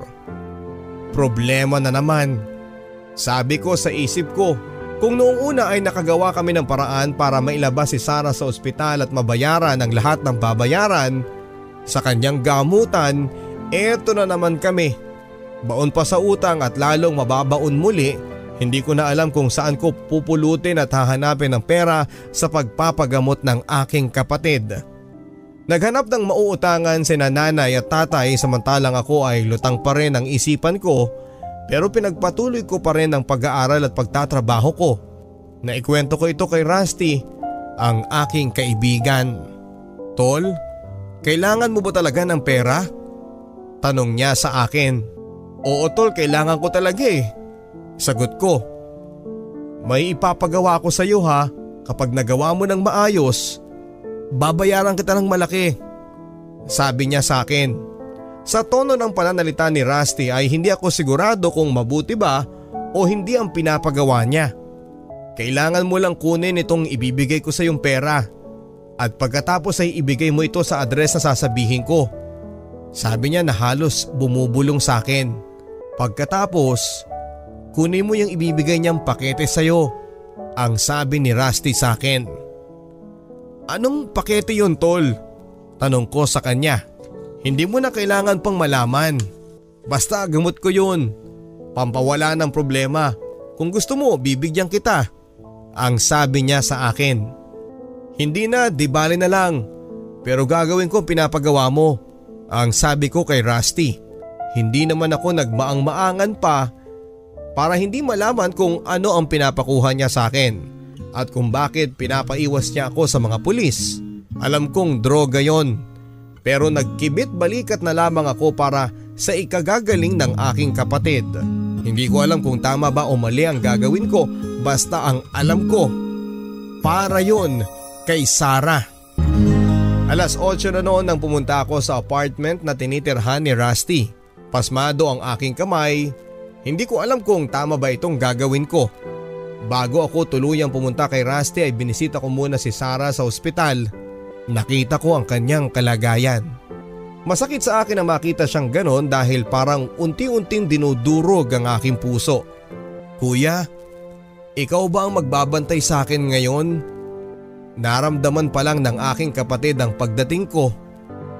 Problema na naman. Sabi ko sa isip ko, kung noong una ay nakagawa kami ng paraan para mailabas si Sarah sa ospital at mabayaran ang lahat ng babayaran sa kanyang gamutan, eto na naman kami. Baon pa sa utang at lalong mababaon muli. Hindi ko na alam kung saan ko pupulutin at hahanapin ng pera sa pagpapagamot ng aking kapatid. Naghanap ng mauutangan sina nanay at tatay samantalang ako ay lutang pa rin ang isipan ko pero pinagpatuloy ko pa rin ang pag-aaral at pagtatrabaho ko. Naikwento ko ito kay Rusty, ang aking kaibigan. Tol, kailangan mo ba talaga ng pera? Tanong niya sa akin. Oo tol, kailangan ko talaga eh. Sagot ko. May ipapagawa ko sa iyo ha, kapag nagawa mo ng maayos, babayaran kita ng malaki. Sabi niya sa akin. Sa tono ng pananalita ni Rusty ay hindi ako sigurado kung mabuti ba o hindi ang pinapagawa niya. Kailangan mo lang kunin itong ibibigay ko sa iyong pera at pagkatapos ay ibigay mo ito sa address na sasabihin ko. Sabi niya na halos bumubulong sa akin. Pagkatapos, kunin mo yung ibibigay niyang pakete sa'yo, ang sabi ni Rusty sa akin. Anong pakete yun tol? Tanong ko sa kanya. Hindi mo na kailangan pang malaman. Basta gamot ko yun. Pampawala ng problema. Kung gusto mo, bibigyan kita. Ang sabi niya sa akin. Hindi na, di bali na lang. Pero gagawin ko pinapagawa mo. Ang sabi ko kay Rusty. Hindi naman ako nagmaang-maangan pa para hindi malaman kung ano ang pinapakuha niya sa akin at kung bakit pinapaiwas niya ako sa mga pulis. Alam kong droga yon, pero nagkibit balikat na lamang ako para sa ikagagaling ng aking kapatid. Hindi ko alam kung tama ba o mali ang gagawin ko, basta ang alam ko, para yon kay Sarah. Alas 8 na noon nang pumunta ako sa apartment na tinitirhan ni Rusty. Pasmado ang aking kamay. Hindi ko alam kung tama ba itong gagawin ko. Bago ako tuluyang pumunta kay Rusty ay binisita ko muna si Sarah sa ospital. Nakita ko ang kanyang kalagayan. Masakit sa akin na makita siyang ganon dahil parang unti-unting dinudurog ang aking puso. Kuya, ikaw ba ang magbabantay sa akin ngayon? Naramdaman pa lang ng aking kapatid ang pagdating ko.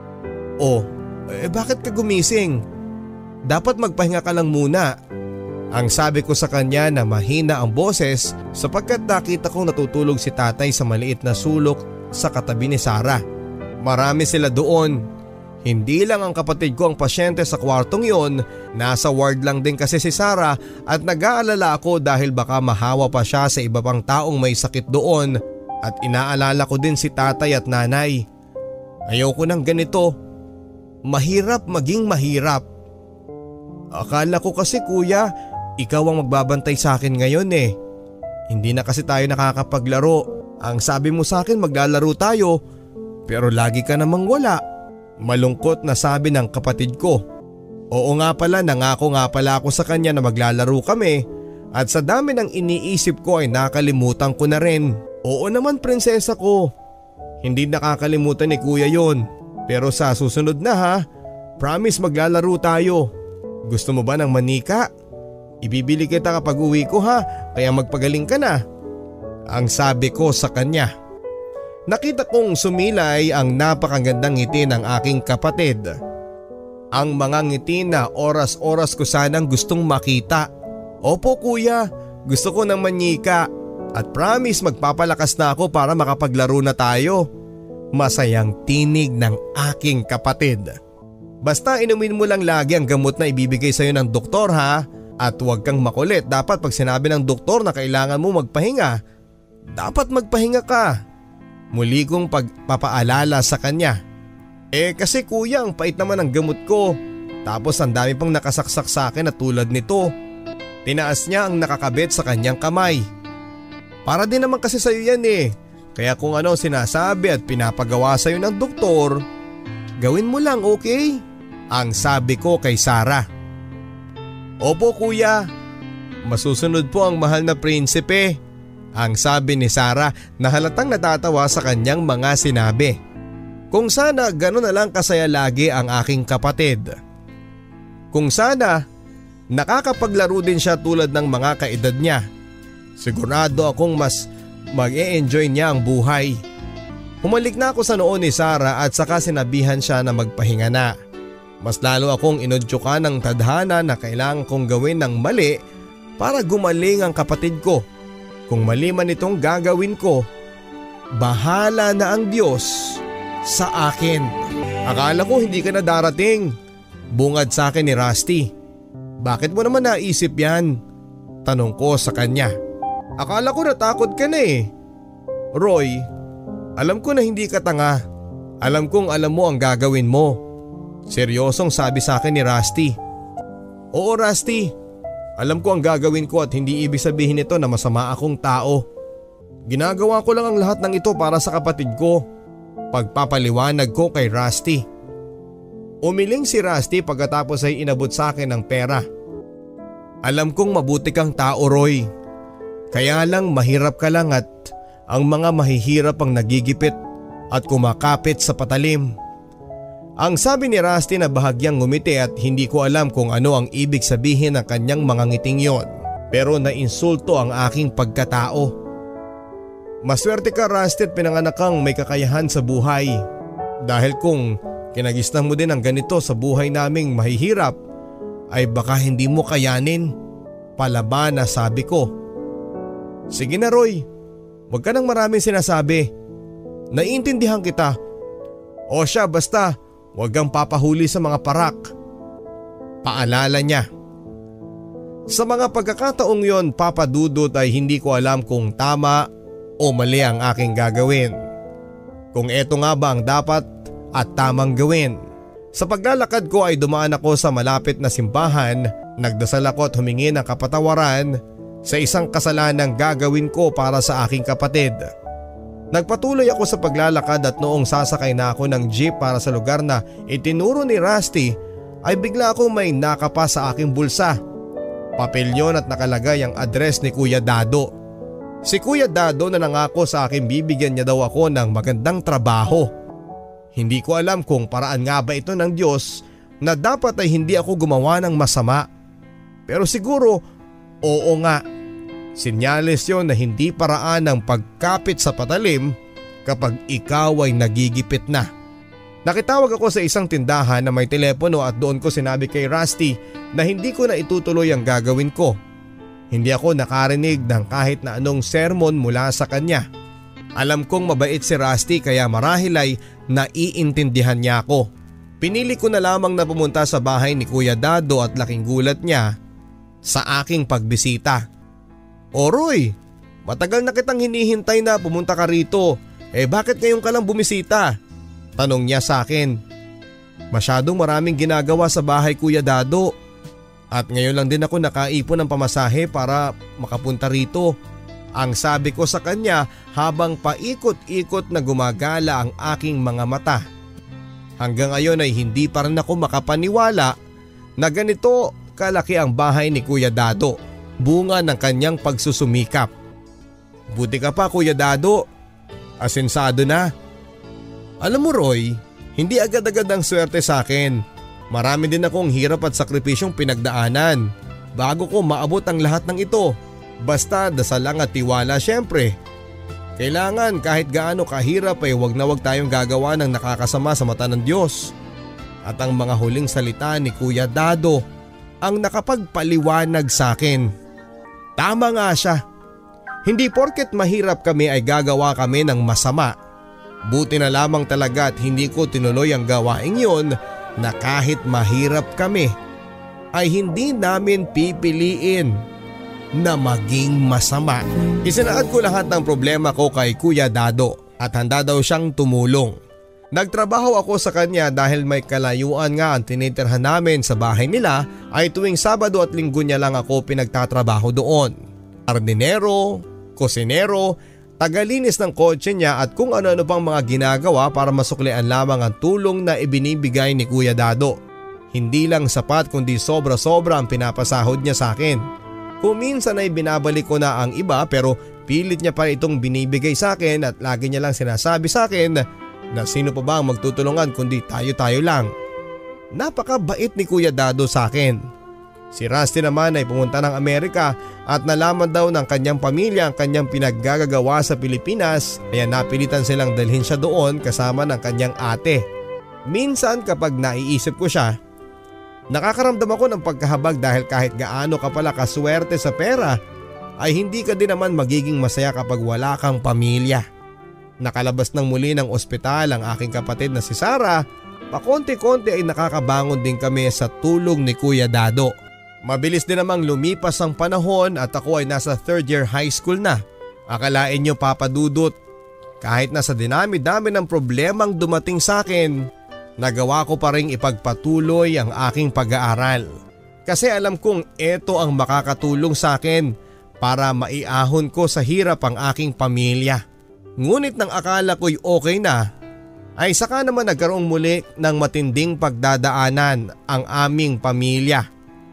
Bakit ka gumising? Dapat magpahinga ka lang muna. Ang sabi ko sa kanya na mahina ang boses sapagkat nakita kong natutulog si tatay sa maliit na sulok sa katabi ni Sarah. Marami sila doon. Hindi lang ang kapatid ko ang pasyente sa kwartong yon, nasa ward lang din kasi si Sarah at nag-aalala ako dahil baka mahawa pa siya sa iba pang taong may sakit doon at inaalala ko din si tatay at nanay. Ayoko ng ganito. Mahirap maging mahirap. Akala ko kasi kuya, ikaw ang magbabantay sa akin ngayon eh. Hindi na kasi tayo nakakapaglaro. Ang sabi mo sa akin maglalaro tayo pero lagi ka namang wala. Malungkot na sabi ng kapatid ko. Oo nga pala, nangako nga pala ako sa kanya na maglalaro kami at sa dami ng iniisip ko ay nakalimutan ko na rin. Oo naman prinsesa ko. Hindi nakakalimutan ni kuya yon. Pero sa susunod na ha, promise maglalaro tayo. Gusto mo ba ng manika? Ibibili kita kapag uwi ko ha, kaya magpagaling ka na. Ang sabi ko sa kanya. Nakita kong sumilay ang napakagandang ngiti ng aking kapatid. Ang mga ngiti na oras-oras ko sanang gustong makita. Opo kuya, gusto ko ng manika at promise magpapalakas na ako para makapaglaro na tayo. Masayang tinig ng aking kapatid. Basta inumin mo lang lagi ang gamot na ibibigay sa'yo ng doktor ha. At huwag kang makulit, dapat pag sinabi ng doktor na kailangan mo magpahinga, dapat magpahinga ka. Muli kong pagpapaalala sa kanya. Kasi kuya, ang pait naman ng gamot ko. Tapos ang dami pang nakasaksak sa akin na tulad nito. Tinaas niya ang nakakabit sa kanyang kamay. Para din naman kasi sa'yo yan eh. Kaya kung ano sinasabi at pinapagawa sa'yo ng doktor, gawin mo lang, okay? Ang sabi ko kay Sarah. Opo kuya, masusunod po ang mahal na prinsipe. Ang sabi ni Sarah na halatang natatawa sa kanyang mga sinabi. Kung sana gano'n na lang kasaya lagi ang aking kapatid. Kung sana nakakapaglaro din siya tulad ng mga kaedad niya. Sigurado akong mas mag-e-enjoy niya ang buhay. Humalik na ako sa noon ni Sarah at saka sinabihan siya na magpahinga na. Mas lalo akong inudyokan ng tadhana na kailangan kong gawin ng mali para gumaling ang kapatid ko. Kung mali man itong gagawin ko, bahala na ang Diyos sa akin. Akala ko hindi ka na darating. Bungad sa akin ni Rusty. Bakit mo naman naisip yan? Tanong ko sa kanya. Akala ko natakot ka na eh. Roy, alam ko na hindi ka tanga. Alam kong alam mo ang gagawin mo. Seryosong sabi sa akin ni Rusty. Oo Rusty, alam ko ang gagawin ko at hindi ibig sabihin nito na masama akong tao. Ginagawa ko lang ang lahat ng ito para sa kapatid ko. Pagpapaliwanag ko kay Rusty. Umiling si Rusty pagkatapos ay inabot sa akin ng pera. Alam kong mabuti kang tao Roy. Kaya lang mahirap ka lang at ang mga mahihirap ang nagigipit at kumakapit sa patalim. Ang sabi ni Rusty na bahagyang ngumiti at hindi ko alam kung ano ang ibig sabihin ng kanyang mga ngiting yon. Pero nainsulto ang aking pagkatao. Maswerte ka Rusty at pinanganak kang may kakayahan sa buhay. Dahil kung kinagisnan mo din ang ganito sa buhay naming mahihirap, ay baka hindi mo kayanin. Palaban na sabi ko. Sige na Roy, huwag ka nang maraming sinasabi. Naiintindihan kita. O siya basta, huwag kang papahuli sa mga parak. Paalala niya. Sa mga pagkakataong yon papadudot ay hindi ko alam kung tama o mali ang aking gagawin. Kung eto nga ba ang dapat at tamang gawin. Sa paglalakad ko ay dumaan ako sa malapit na simbahan, nagdasal ako at humingi ng kapatawaran sa isang kasalanang gagawin ko para sa aking kapatid. Nagpatuloy ako sa paglalakad at noong sasakay na ako ng jeep para sa lugar na itinuro ni Rusty ay bigla akong may nakapa sa aking bulsa. Papel yon at nakalagay ang address ni Kuya Dado. Si Kuya Dado na nangako sa akin bibigyan niya daw ako ng magandang trabaho. Hindi ko alam kung paraan nga ba ito ng Diyos na dapat ay hindi ako gumawa ng masama. Pero siguro, oo nga. Sinyales yon na hindi paraan ng pagkapit sa patalim kapag ikaw ay nagigipit na. Nakitawag ako sa isang tindahan na may telepono at doon ko sinabi kay Rusty na hindi ko na itutuloy ang gagawin ko. Hindi ako nakarinig ng kahit na anong sermon mula sa kanya. Alam kong mabait si Rusty kaya marahil ay naiintindihan niya ako. Pinili ko na lamang na pumunta sa bahay ni Kuya Dado at laking gulat niya sa aking pagbisita. "O Roy, matagal na kitang hinihintay na pumunta ka rito. Bakit ngayon ka lang bumisita?" Tanong niya sa akin. "Masyadong maraming ginagawa sa bahay Kuya Dado. At ngayon lang din ako nakaipon ng pamasahe para makapunta rito." Ang sabi ko sa kanya habang paikot-ikot na gumagala ang aking mga mata. Hanggang ngayon ay hindi pa rin ako makapaniwala na ganito kalaki ang bahay ni Kuya Dado, bunga ng kanyang pagsusumikap. "Buti ka pa Kuya Dado, asensado na." Alam mo Roy, hindi agad-agad ang swerte sa akin. Marami din akong hirap at sakripisyong pinagdaanan bago ko maabot ang lahat ng ito. Basta dasal lang at tiwala syempre. Kailangan kahit gaano kahirap ay wag na wag tayong gagawa ng nakakasama sa mata ng Diyos. At ang mga huling salita ni Kuya Dado ang nakapagpaliwanag sa akin. Tama nga siya. Hindi porket mahirap kami ay gagawa kami ng masama. Buti na lamang talaga at hindi ko tinuloy ang gawaing yon na kahit mahirap kami ay hindi namin pipiliin na maging masama. Isinaad ko lahat ng problema ko kay Kuya Dado at handa daw siyang tumulong. Nagtrabaho ako sa kanya dahil may kalayuan nga ang tinitirhan namin sa bahay nila ay tuwing Sabado at Linggo niya lang ako pinagtatrabaho doon. Hardinero, kusinero, tagalinis ng kotse niya at kung ano-ano pang mga ginagawa para masuklian lamang ang tulong na ibinibigay ni Kuya Dado. Hindi lang sapat kundi sobra-sobra ang pinapasahod niya sa akin. Kung minsan ay binabalik ko na ang iba pero pilit niya pa itong binibigay sa akin at lagi niya lang sinasabi sa akin na sino pa ba ang magtutulungan kundi tayo-tayo lang. Napakabait ni Kuya Dado sa akin. Si Rusty naman ay pumunta ng Amerika at nalaman daw ng kanyang pamilya ang kanyang pinaggagawa sa Pilipinas kaya napilitan silang dalhin siya doon kasama ng kanyang ate. Minsan kapag naiisip ko siya, nakakaramdam ako ng pagkahabag dahil kahit gaano ka pala kaswerte sa pera ay hindi ka din naman magiging masaya kapag wala kang pamilya. Nakalabas ng muli ng ospital ang aking kapatid na si Sarah, pakonti-konti ay nakakabangon din kami sa tulong ni Kuya Dado. Mabilis din namang lumipas ang panahon at ako ay nasa 3rd year high school na. Akalain nyo papadudot, kahit nasa dinami-dami ng problemang dumating sa akin, nagawa ko pa rin ipagpatuloy ang aking pag-aaral. Kasi alam kong ito ang makakatulong sa akin para maiahon ko sa hirap ang aking pamilya. Ngunit nang akala ko'y okay na, ay saka naman nagkaroong muli ng matinding pagdadaanan ang aming pamilya.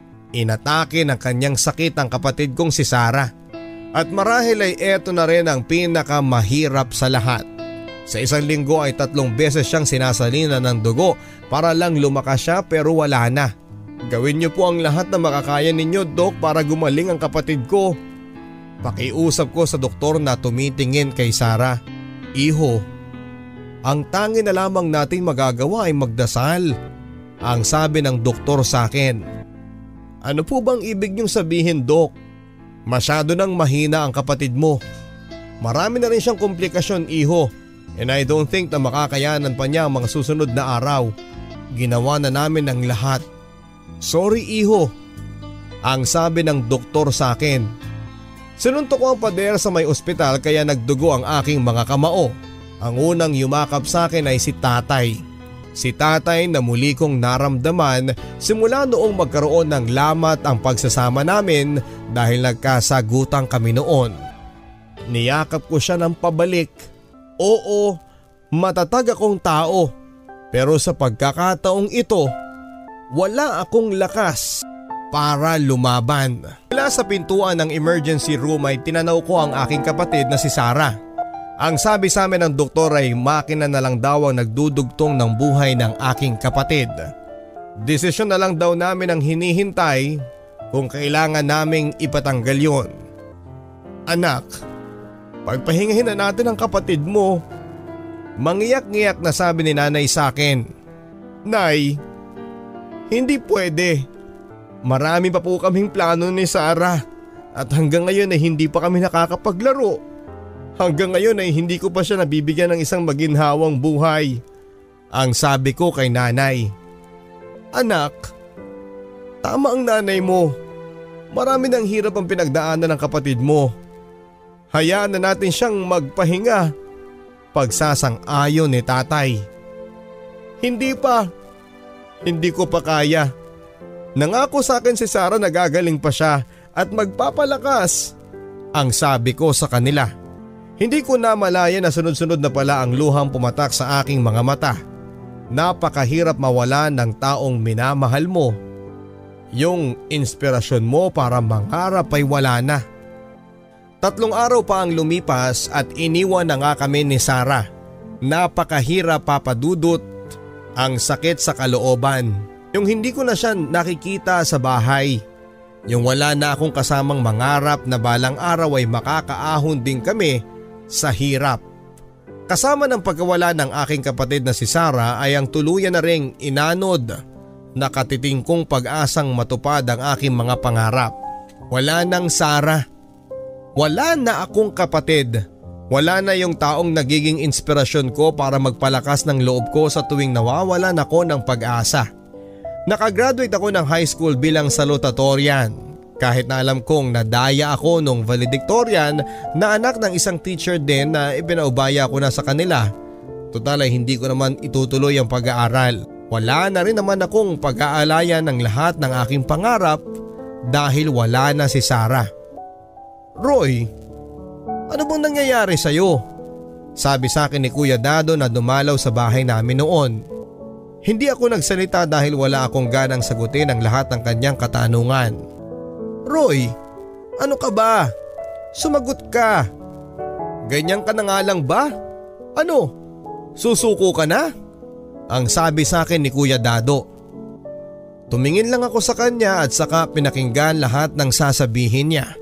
Inatake ng kanyang sakit ang kapatid kong si Sarah. At marahil ay eto na rin ang pinakamahirap sa lahat. Sa isang linggo ay 3 beses siyang sinasalina ng dugo para lang lumakas siya pero wala na. Gawin niyo po ang lahat na makakaya ninyo, Dok, para gumaling ang kapatid ko. Pakiusap ko sa doktor na tumitingin kay Sarah. Iho, ang tangi na lamang nating magagawa ay magdasal, ang sabi ng doktor sa akin. Ano po bang ibig niyong sabihin, Dok? Masyado nang mahina ang kapatid mo. Marami na rin siyang komplikasyon, Iho, and I don't think na makakayanan pa niya ang mga susunod na araw. Ginawa na namin ang lahat. Sorry, Iho, ang sabi ng doktor sa akin. Sinuntok ko ang pader sa may ospital kaya nagdugo ang aking mga kamao. Ang unang yumakap sa akin ay si Tatay. Si Tatay na muli kong naramdaman simula noong magkaroon ng lamat ang pagsasama namin dahil nagkasagutan kami noon. Niyakap ko siya ng pabalik. Oo, matatag akong tao. Pero sa pagkakataong ito, wala akong lakas para lumaban. Mula sa pintuan ng emergency room ay tinanaw ko ang aking kapatid na si Sarah. Ang sabi sa amin ng doktor ay makina na lang daw ang nagdudugtong ng buhay ng aking kapatid. Desisyon na lang daw namin ang hinihintay kung kailangan naming ipatanggal yon. Anak, pagpahingahin na natin ang kapatid mo. Mangiyak-ngiyak na sabi ni nanay sa akin, "Nay, hindi pwede. Marami pa po kaming plano ni Sarah at hanggang ngayon ay hindi pa kami nakakapaglaro. Hanggang ngayon ay hindi ko pa siya nabibigyan ng isang maginhawang buhay." Ang sabi ko kay nanay, "Anak, tama ang nanay mo. Marami ng hirap ang pinagdaanan ng kapatid mo. Hayaan na natin siyang magpahinga." Pagsasang-ayon ni tatay. Hindi pa. Hindi ko pa kaya. Nangako sa akin si Sarah na gagaling pa siya at magpapalakas. Ang sabi ko sa kanila. Hindi ko na malaya na sunod-sunod na pala ang luhang pumatak sa aking mga mata. Napakahirap mawala ng taong minamahal mo. Yung inspirasyon mo para mangarap ay wala na. 3 araw pa ang lumipas at iniwan na nga kami ni Sarah. Napakahirap, Papa Dudut, ang sakit sa kalooban. Yung hindi ko na siya nakikita sa bahay. Yung wala na akong kasamang mangarap na balang araw ay makakaahon din kami sa hirap. Kasama ng pagkawala ng aking kapatid na si Sarah ay ang tuluyan na ring inanod na katiting kong pag-asang matupad ang aking mga pangarap. Wala nang Sarah. Wala na akong kapatid. Wala na yung taong nagiging inspirasyon ko para magpalakas ng loob ko sa tuwing nawawalan ako ng pag-asa. Nakagraduate ako ng high school bilang salutatorian. Kahit na alam kong nadaya ako nung valedictorian na anak ng isang teacher din na ipinaubaya ko na sa kanila. Total ay hindi ko naman itutuloy ang pag-aaral. Wala na rin naman akong pag-aalayan ng lahat ng aking pangarap dahil wala na si Sarah. "Roy, ano bang nangyayari sa'yo?" Sabi sa akin ni Kuya Dado na dumalaw sa bahay namin noon. Hindi ako nagsalita dahil wala akong ganang sagutin ang lahat ng kanyang katanungan. "Roy, ano ka ba? Sumagot ka. Ganyan ka na nga lang ba? Ano, susuko ka na?" Ang sabi sa akin ni Kuya Dado. Tumingin lang ako sa kanya at saka pinakinggan lahat ng sasabihin niya.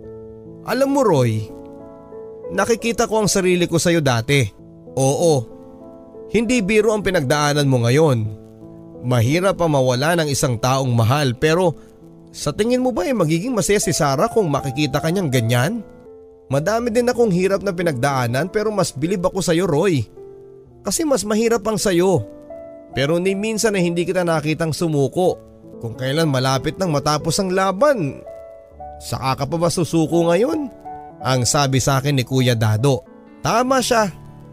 "Alam mo Roy, nakikita ko ang sarili ko sa'yo dati. Oo, hindi biro ang pinagdaanan mo ngayon. Mahirap ang mawala ng isang taong mahal pero sa tingin mo ba ay magiging masaya si Sarah kung makikita ka niyang ganyan? Madami din akong hirap na pinagdaanan pero mas bilib ako sa'yo Roy. Kasi mas mahirap ang sa'yo. Pero ni minsan ay hindi kita nakitang sumuko. Kung kailan malapit nang matapos ang laban, saka ka pa ba susuko ngayon?" Ang sabi sa akin ni Kuya Dado. Tama siya.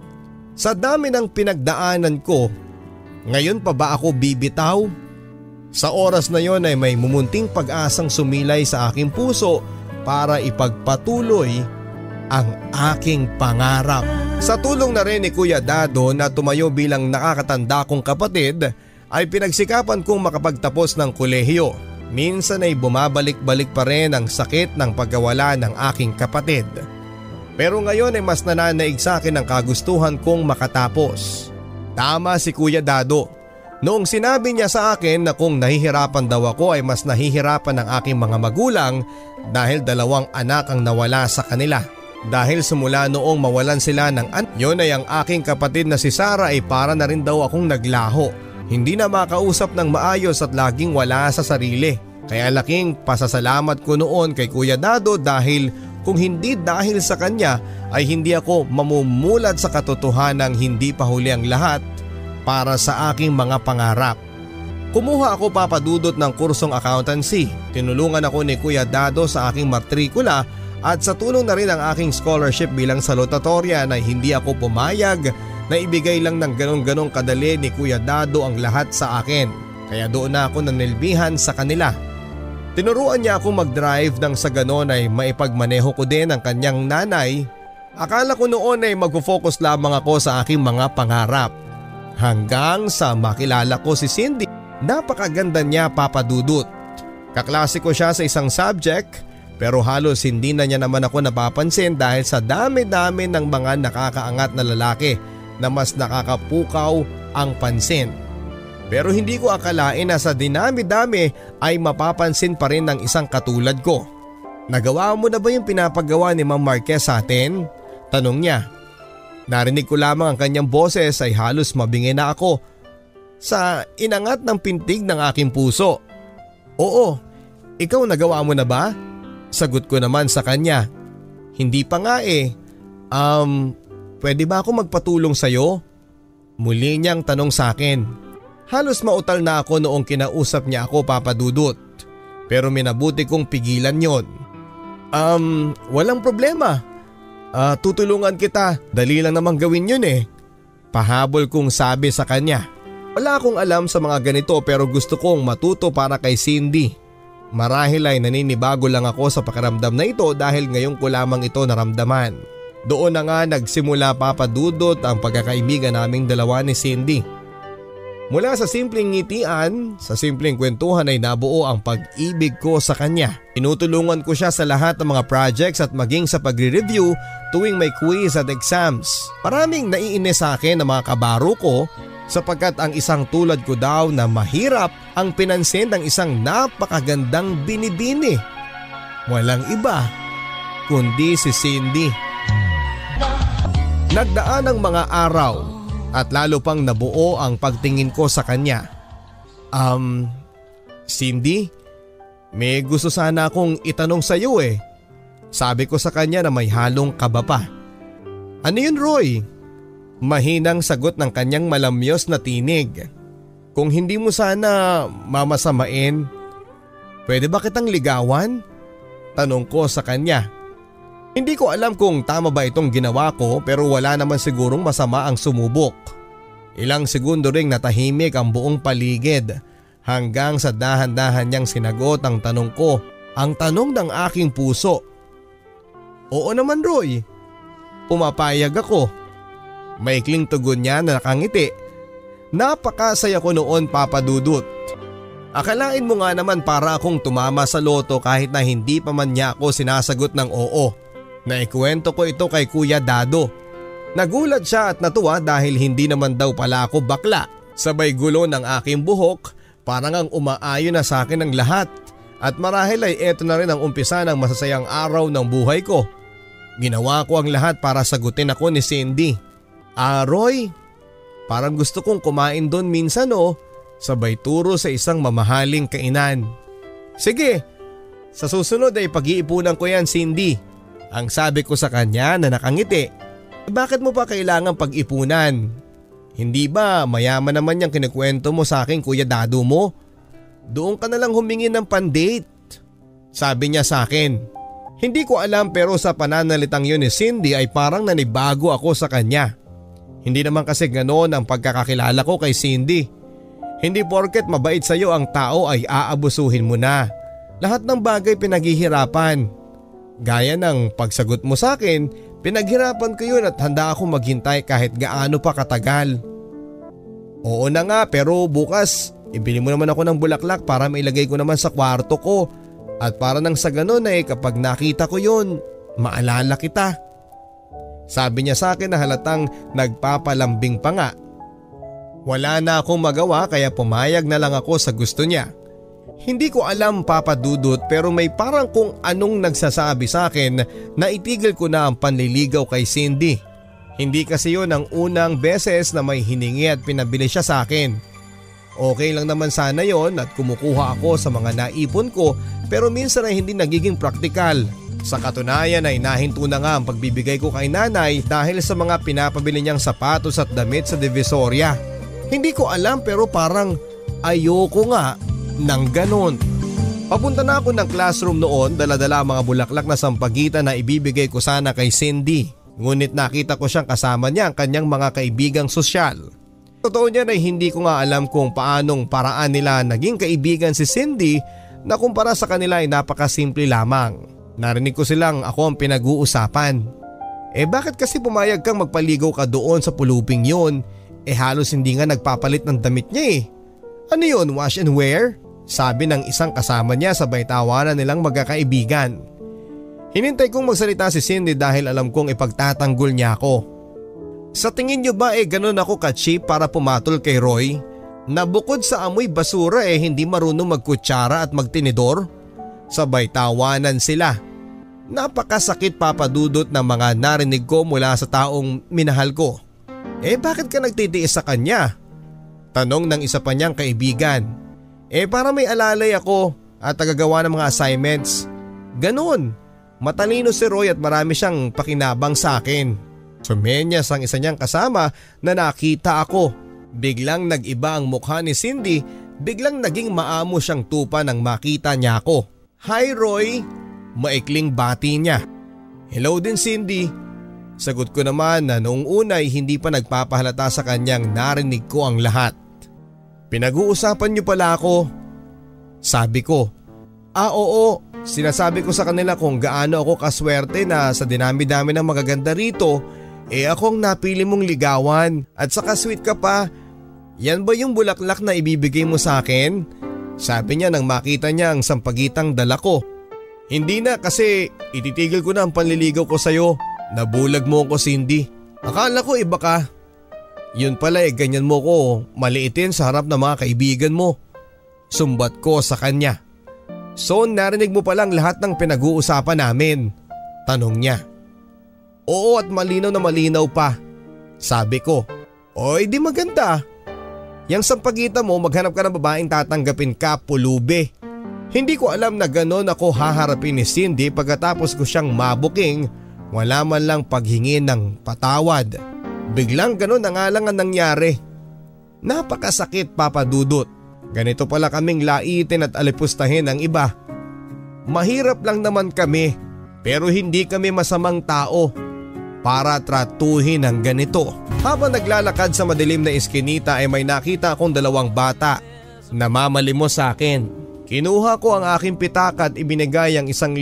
Sa dami ng pinagdaanan ko, ngayon pa ba ako bibitaw? Sa oras na yon ay may mumunting pag-asang sumilay sa aking puso para ipagpatuloy ang aking pangarap. Sa tulong na rin ni Kuya Dado na tumayo bilang nakakatanda kong kapatid, ay pinagsikapan kong makapagtapos ng kolehiyo. Minsan ay bumabalik-balik pa rin ang sakit ng pagkawala ng aking kapatid. Pero ngayon ay mas nananaig sa akin ang kagustuhan kong makatapos. Tama si Kuya Dado. Noong sinabi niya sa akin na kung nahihirapan daw ako ay mas nahihirapan ang aking mga magulang dahil 2 anak ang nawala sa kanila. Dahil simula noong mawalan sila ng anak, yun ay ang aking kapatid na si Sarah ay para na rin daw akong naglaho. Hindi na makausap ng maayos at laging wala sa sarili. Kaya laking pasasalamat ko noon kay Kuya Dado dahil kung hindi dahil sa kanya ay hindi ako mamumulat sa katotohanang hindi pa huli ang lahat para sa aking mga pangarap. Kumuha ako papadudot ng kursong accountancy. Tinulungan ako ni Kuya Dado sa aking matrikula at sa tulong na rin ang aking scholarship bilang salutatorian ay hindi ako pumayag na ibigay lang ng ganong-ganong kadali ni Kuya Dado ang lahat sa akin. Kaya doon na ako nanilbihan sa kanila. Tinuruan niya ako mag-drive nang sa ganon ay maipagmaneho ko din ang kanyang nanay. Akala ko noon ay mag-focus lamang ako sa aking mga pangarap. Hanggang sa makilala ko si Cindy. Napakaganda niya papadudot. Kaklase ko siya sa isang subject pero halos hindi na niya naman ako napapansin dahil sa dami-dami ng mga nakakaangat na lalaki na mas nakakapukaw ang pansin. Pero hindi ko akalain na sa dinami-dami ay mapapansin pa rin ng isang katulad ko. "Nagawa mo na ba yung pinapagawa ni Ma'am Marquez sa atin?" tanong niya. Narinig ko lamang ang kanyang boses ay halos mabingi na ako sa inangat ng pintig ng aking puso. Oo, ikaw nagawa mo na ba? Sagot ko naman sa kanya. Hindi pa nga eh. Pwede ba ako magpatulong sa'yo? Muli niyang tanong sa akin. Halos mautal na ako noong kinausap niya ako, Papa Dudut. Pero minabuti kong pigilan yon. Walang problema. Tutulungan kita, dali lang namang gawin yun eh. Pahabol kong sabi sa kanya. Wala akong alam sa mga ganito pero gusto kong matuto para kay Cindy. Marahil ay naninibago lang ako sa pakiramdam na ito dahil ngayon ko lamang ito naramdaman. Doon na nga nagsimula, Papa Dudut, ang pagkakaibigan naming dalawa ni Cindy. Mula sa simpleng ngitian, sa simpleng kwentuhan ay nabuo ang pag-ibig ko sa kanya. Tinutulungan ko siya sa lahat ng mga projects at maging sa pagre-review tuwing may quiz at exams. Maraming naiinis sa akin ng mga kabaro ko sapagkat ang isang tulad ko daw na mahirap ang pinansin ng isang napakagandang binibini. Walang iba kundi si Cindy. Nagdaan ang mga araw at lalo pang nabuo ang pagtingin ko sa kanya. Cindy, may gusto sana akong itanong sa iyo eh. Sabi ko sa kanya na may halong kaba pa. Ano yun, Roy? Mahinang sagot ng kanyang malamyos na tinig. Kung hindi mo sana mamasamain, pwede ba kitang ligawan? Tanong ko sa kanya. Hindi ko alam kung tama ba itong ginawa ko pero wala naman sigurong masama ang sumubok. Ilang segundo ring natahimik ang buong paligid hanggang sa dahan-dahan niyang sinagot ang tanong ko, ang tanong ng aking puso. Oo naman, Roy. Pumapayag ako. Maikling tugon niya na nakangiti. Napakasaya ko noon, Papa Dudut. Akalain mo nga naman para akong tumama sa loto kahit na hindi pa man niya ako sinasagot ng oo. Naikwento ko ito kay Kuya Dado. Nagulat siya at natuwa dahil hindi naman daw pala ako bakla. Sabay gulo ng aking buhok, parang ang umaayon na sa akin ang lahat. At marahil ay eto na rin ang umpisa ng masasayang araw ng buhay ko. Ginawa ko ang lahat para sagutin ako ni Cindy. Roy, parang gusto kong kumain doon minsan oh. Sabay turo sa isang mamahaling kainan. Sige, sa susunod ay pag-iipunan ko yan, Cindy. Ang sabi ko sa kanya na nakangiti. Bakit mo pa kailangan pag-ipunan? Hindi ba mayaman naman yung kinikwento mo sa akin, Kuya Dado mo? Doon ka na lang humingi ng pandate. Sabi niya sa akin. Hindi ko alam pero sa pananalitang yun ni Cindy ay parang nanibago ako sa kanya. Hindi naman kasi ganoon ang pagkakakilala ko kay Cindy. Hindi porket mabait sa'yo ang tao ay aabusuhin mo na. Lahat ng bagay pinaghihirapan. Gaya ng pagsagot mo sa akin, pinaghirapan ko yun at handa akong maghintay kahit gaano pa katagal. Oo na nga pero bukas ibili mo naman ako ng bulaklak para mailagay ko naman sa kwarto ko. At para nang sa ganun ay kapag nakita ko yun, maalala kita. Sabi niya sa akin na halatang nagpapalambing pa nga. Wala na akong magawa kaya pumayag na lang ako sa gusto niya. Hindi ko alam, Papa Dudut, pero may parang kung anong nagsasabi sa akin na itigil ko na ang panliligaw kay Cindy. Hindi kasi yun ang unang beses na may hiningi at pinabili siya sa akin. Okay lang naman sana yon at kumukuha ako sa mga naipon ko pero minsan ay hindi nagiging praktikal. Sa katunayan ay nahinto na nga ang pagbibigay ko kay nanay dahil sa mga pinapabili niyang sapatos at damit sa Divisoria. Hindi ko alam pero parang ayoko nga ng ganon. Papunta na ako ng classroom noon, dala-dala mga bulaklak na sampagitan na ibibigay ko sana kay Cindy. Ngunit nakita ko siyang kasama niya ang kanyang mga kaibigang sosyal. Totoo niya na hindi ko nga alam kung paanong paraan nila naging kaibigan si Cindy na kumpara sa kanila ay napakasimple lamang. Narinig ko silang ako ang pinag-uusapan. Bakit kasi pumayag kang magpaligaw ka doon sa puluping yun? Halos hindi nga nagpapalit ng damit niya eh. Ano yun, wash and wear? Sabi ng isang kasama niya sabay tawanan nilang magkakaibigan. Hinintay kong magsalita si Cindy dahil alam kong ipagtatanggol niya ako. Sa tingin niyo ba ganun ako ka-cheap para pumatol kay Roy? Na bukod sa amoy basura hindi marunong magkutsara at magtinidor? Sabay tawanan sila. Napakasakit Papa Dudut ng mga narinig ko mula sa taong minahal ko. Bakit ka nagtitiis sa kanya? Tanong ng isa pa niyang kaibigan. Para may alalay ako at tagagawa ng mga assignments. Ganon. Matalino si Roy at marami siyang pakinabang sa akin. Sumenyas ang isa niyang kasama na nakita ako. Biglang nag-iba ang mukha ni Cindy, biglang naging maamo siyang tupa nang makita niya ako. Hi Roy! Maikling bati niya. Hello din Cindy. Sagot ko naman na noong una ay hindi pa nagpapahalata sa kanyang narinig ko ang lahat. Pinag-uusapan niyo pala ako. Sabi ko. Oo, sinasabi ko sa kanila kung gaano ako kaswerte na sa dinami-dami ng magaganda rito, ako ang napili mong ligawan at saka sweet ka pa. Yan ba yung bulaklak na ibibigay mo sa akin? Sabi niya nang makita niya ang sampagitang dala ko. Hindi na kasi ititigil ko na ang panliligaw ko sa'yo. Nabulag mo ko Cindy. Akala ko iba ka. Yun pala ganyan mo ko maliitin sa harap ng mga kaibigan mo. Sumbat ko sa kanya. So narinig mo palang lahat ng pinag-uusapan namin? Tanong niya. Oo at malinaw na malinaw pa. Sabi ko. Oy di maganda. Yang sampagita mo maghanap ka ng babaeng tatanggapin ka pulube. Hindi ko alam na ganon ako haharapin ni Cindy pagkatapos ko siyang mabuking. Wala man lang paghingi ng patawad. Biglang ganon na nga lang ang nangyari. Napakasakit Papa Dudut. Ganito pala kaming laitin at alipustahin ang iba. Mahirap lang naman kami pero hindi kami masamang tao para tratuhin ng ganito. Habang naglalakad sa madilim na iskinita ay may nakita akong dalawang bata na mamalimos sa akin. Kinuha ko ang aking pitaka at ibinigay ang 1,000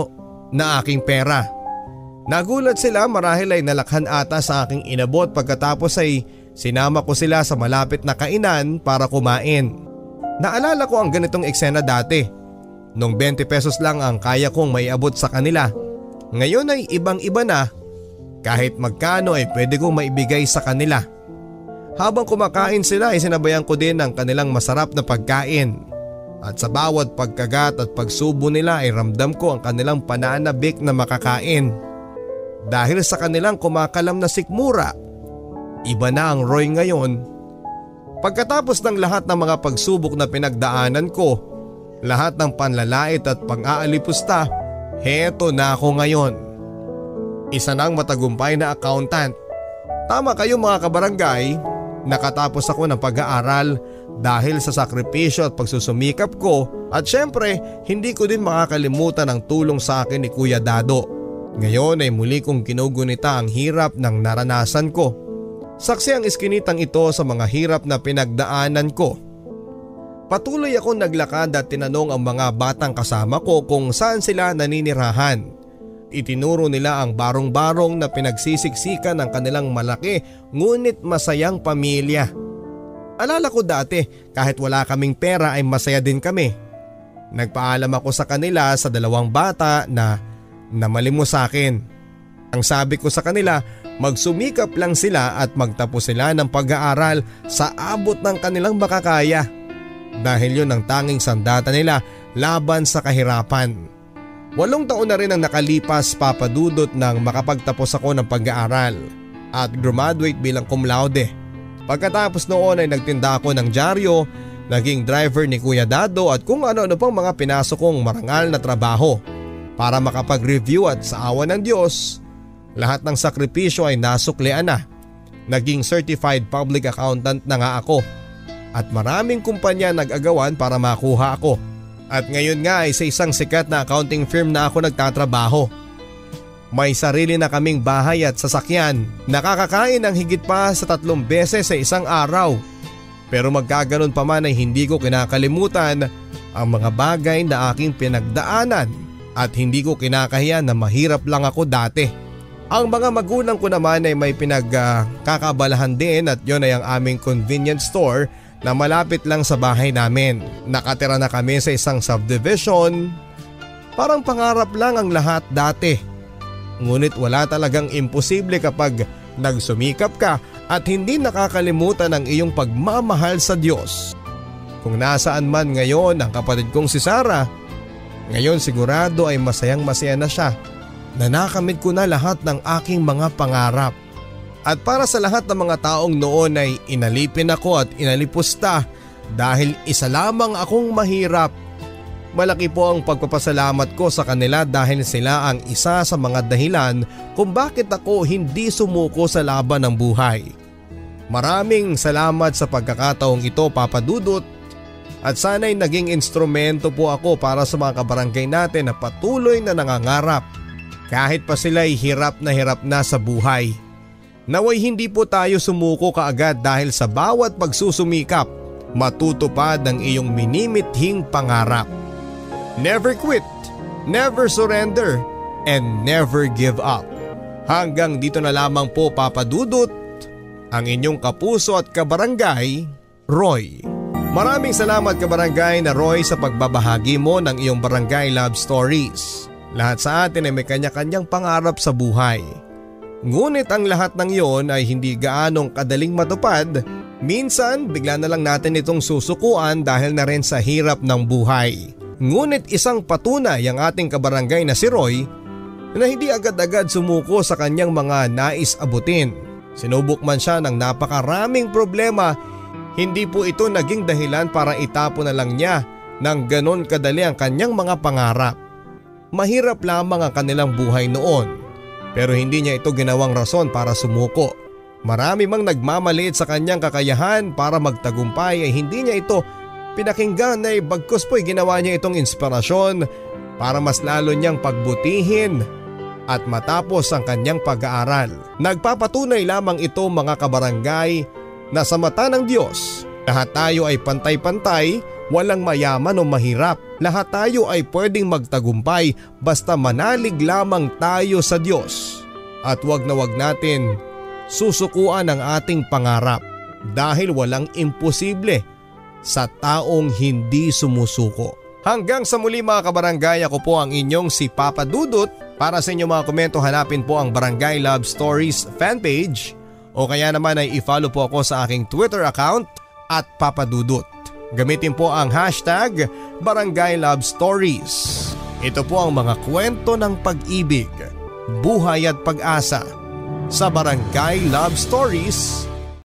na aking pera. Nagulat sila marahil ay nalakhan ata sa aking inabot pagkatapos ay sinama ko sila sa malapit na kainan para kumain. Naalala ko ang ganitong eksena dati. Nung 20 pesos lang ang kaya kong maiabot sa kanila. Ngayon ay ibang-iba na. Kahit magkano ay pwede kong maibigay sa kanila. Habang kumakain sila ay sinabayan ko din ang kanilang masarap na pagkain. At sa bawat pagkagat at pagsubo nila ay ramdam ko ang kanilang pananabik na makakain. Dahil sa kanilang kumakalam na sikmura, iba na ang Roy ngayon. Pagkatapos ng lahat ng mga pagsubok na pinagdaanan ko, lahat ng panlalait at pang-aalipusta, heto na ako ngayon. Isa ng matagumpay na accountant. Tama kayo mga kabarangay, nakatapos ako ng pag-aaral dahil sa sakripisyo at pagsusumikap ko at syempre hindi ko din makakalimutan ang tulong sa akin ni Kuya Dado. Ngayon ay muli kong kinugunita ang hirap ng naranasan ko. Saksi ang iskinitang ito sa mga hirap na pinagdaanan ko. Patuloy akong naglakad at tinanong ang mga batang kasama ko kung saan sila naninirahan. Itinuro nila ang barong-barong na pinagsisiksikan ng kanilang malaki ngunit masayang pamilya. Alala ko dati kahit wala kaming pera ay masaya din kami. Nagpaalam ako sa kanila sa dalawang bata na namalimos sa akin. Ang sabi ko sa kanila, magsumikap lang sila at magtapos sila ng pag-aaral sa abot ng kanilang makakaya. Dahil yun ang tanging sandata nila laban sa kahirapan. 8 taon na rin ang nakalipas Papa Dudut nang makapagtapos ako ng pag-aaral at graduate bilang cum laude. Pagkatapos noon ay nagtinda ako ng dyaryo, naging driver ni Kuya Dado at kung ano-ano pang mga pinasok kong marangal na trabaho. Para makapag-review at sa awa ng Diyos, lahat ng sakripisyo ay nasuklian na. Naging certified public accountant na nga ako at maraming kumpanya nag-agawan para makuha ako. At ngayon nga ay sa isang sikat na accounting firm na ako nagtatrabaho. May sarili na kaming bahay at sasakyan. Nakakakain ng higit pa sa 3 beses sa isang araw. Pero magkaganon pa man ay hindi ko kinakalimutan ang mga bagay na aking pinagdaanan at hindi ko kinakahiya na mahirap lang ako dati. Ang mga magulang ko naman ay may pinagkakabalahan din at yun ay ang aming convenience store na malapit lang sa bahay namin. Nakatira na kami sa isang subdivision. Parang pangarap lang ang lahat dati. Ngunit wala talagang imposible kapag nagsumikap ka at hindi nakakalimutan ang iyong pagmamahal sa Diyos. Kung nasaan man ngayon ang kapatid kong si Sarah, ngayon sigurado ay masayang masaya na siya na nakamit ko na lahat ng aking mga pangarap. At para sa lahat ng mga taong noon ay inalipin ako at inalipusta dahil isa lamang akong mahirap. Malaki po ang pagpapasalamat ko sa kanila dahil sila ang isa sa mga dahilan kung bakit ako hindi sumuko sa laban ng buhay. Maraming salamat sa pagkakataong ito, Papa Dudut, at sana'y naging instrumento po ako para sa mga kabarangay natin na patuloy na nangangarap kahit pa sila'y hirap na sa buhay. Naway hindi po tayo sumuko kaagad dahil sa bawat pagsusumikap, matutupad ang iyong minimithing pangarap. Never quit, never surrender, and never give up. Hanggang dito na lamang po, Papa Dudut, ang inyong kapuso at kabarangay, Roy. Maraming salamat kabarangay na Roy sa pagbabahagi mo ng iyong barangay love stories. Lahat sa atin ay may kanya-kanyang pangarap sa buhay. Ngunit ang lahat ng iyon ay hindi gaanong kadaling matupad. Minsan bigla na lang natin itong susukuan dahil na rin sa hirap ng buhay. Ngunit isang patunay ang ating kabarangay na si Roy na hindi agad-agad sumuko sa kanyang mga nais abutin. Sinubok man siya ng napakaraming problema, hindi po ito naging dahilan para itapon na lang niya ng ganon kadali ang kanyang mga pangarap. Mahirap lamang ang kanilang buhay noon, pero hindi niya ito ginawang rason para sumuko. Marami mang nagmamaliit sa kanyang kakayahan para magtagumpay ay hindi niya ito pinakinggan ay bagkus po'y ginawa niya itong inspirasyon para mas lalo niyang pagbutihin at matapos ang kanyang pag-aaral. Nagpapatunay lamang ito mga kabarangay na sa mata ng Diyos, lahat tayo ay pantay-pantay, walang mayaman o mahirap. Lahat tayo ay pwedeng magtagumpay basta manalig lamang tayo sa Diyos. At wag na wag natin susukuan ang ating pangarap dahil walang imposible sa taong hindi sumusuko. Hanggang sa muli mga kabarangay, ako po ang inyong si Papa Dudut. Para sa inyong mga komento, hanapin po ang Barangay Love Stories fanpage o kaya naman ay i-follow po ako sa aking Twitter account at Papa Dudut. Gamitin po ang hashtag Barangay Love Stories. Ito po ang mga kwento ng pag-ibig, buhay at pag-asa sa Barangay Love Stories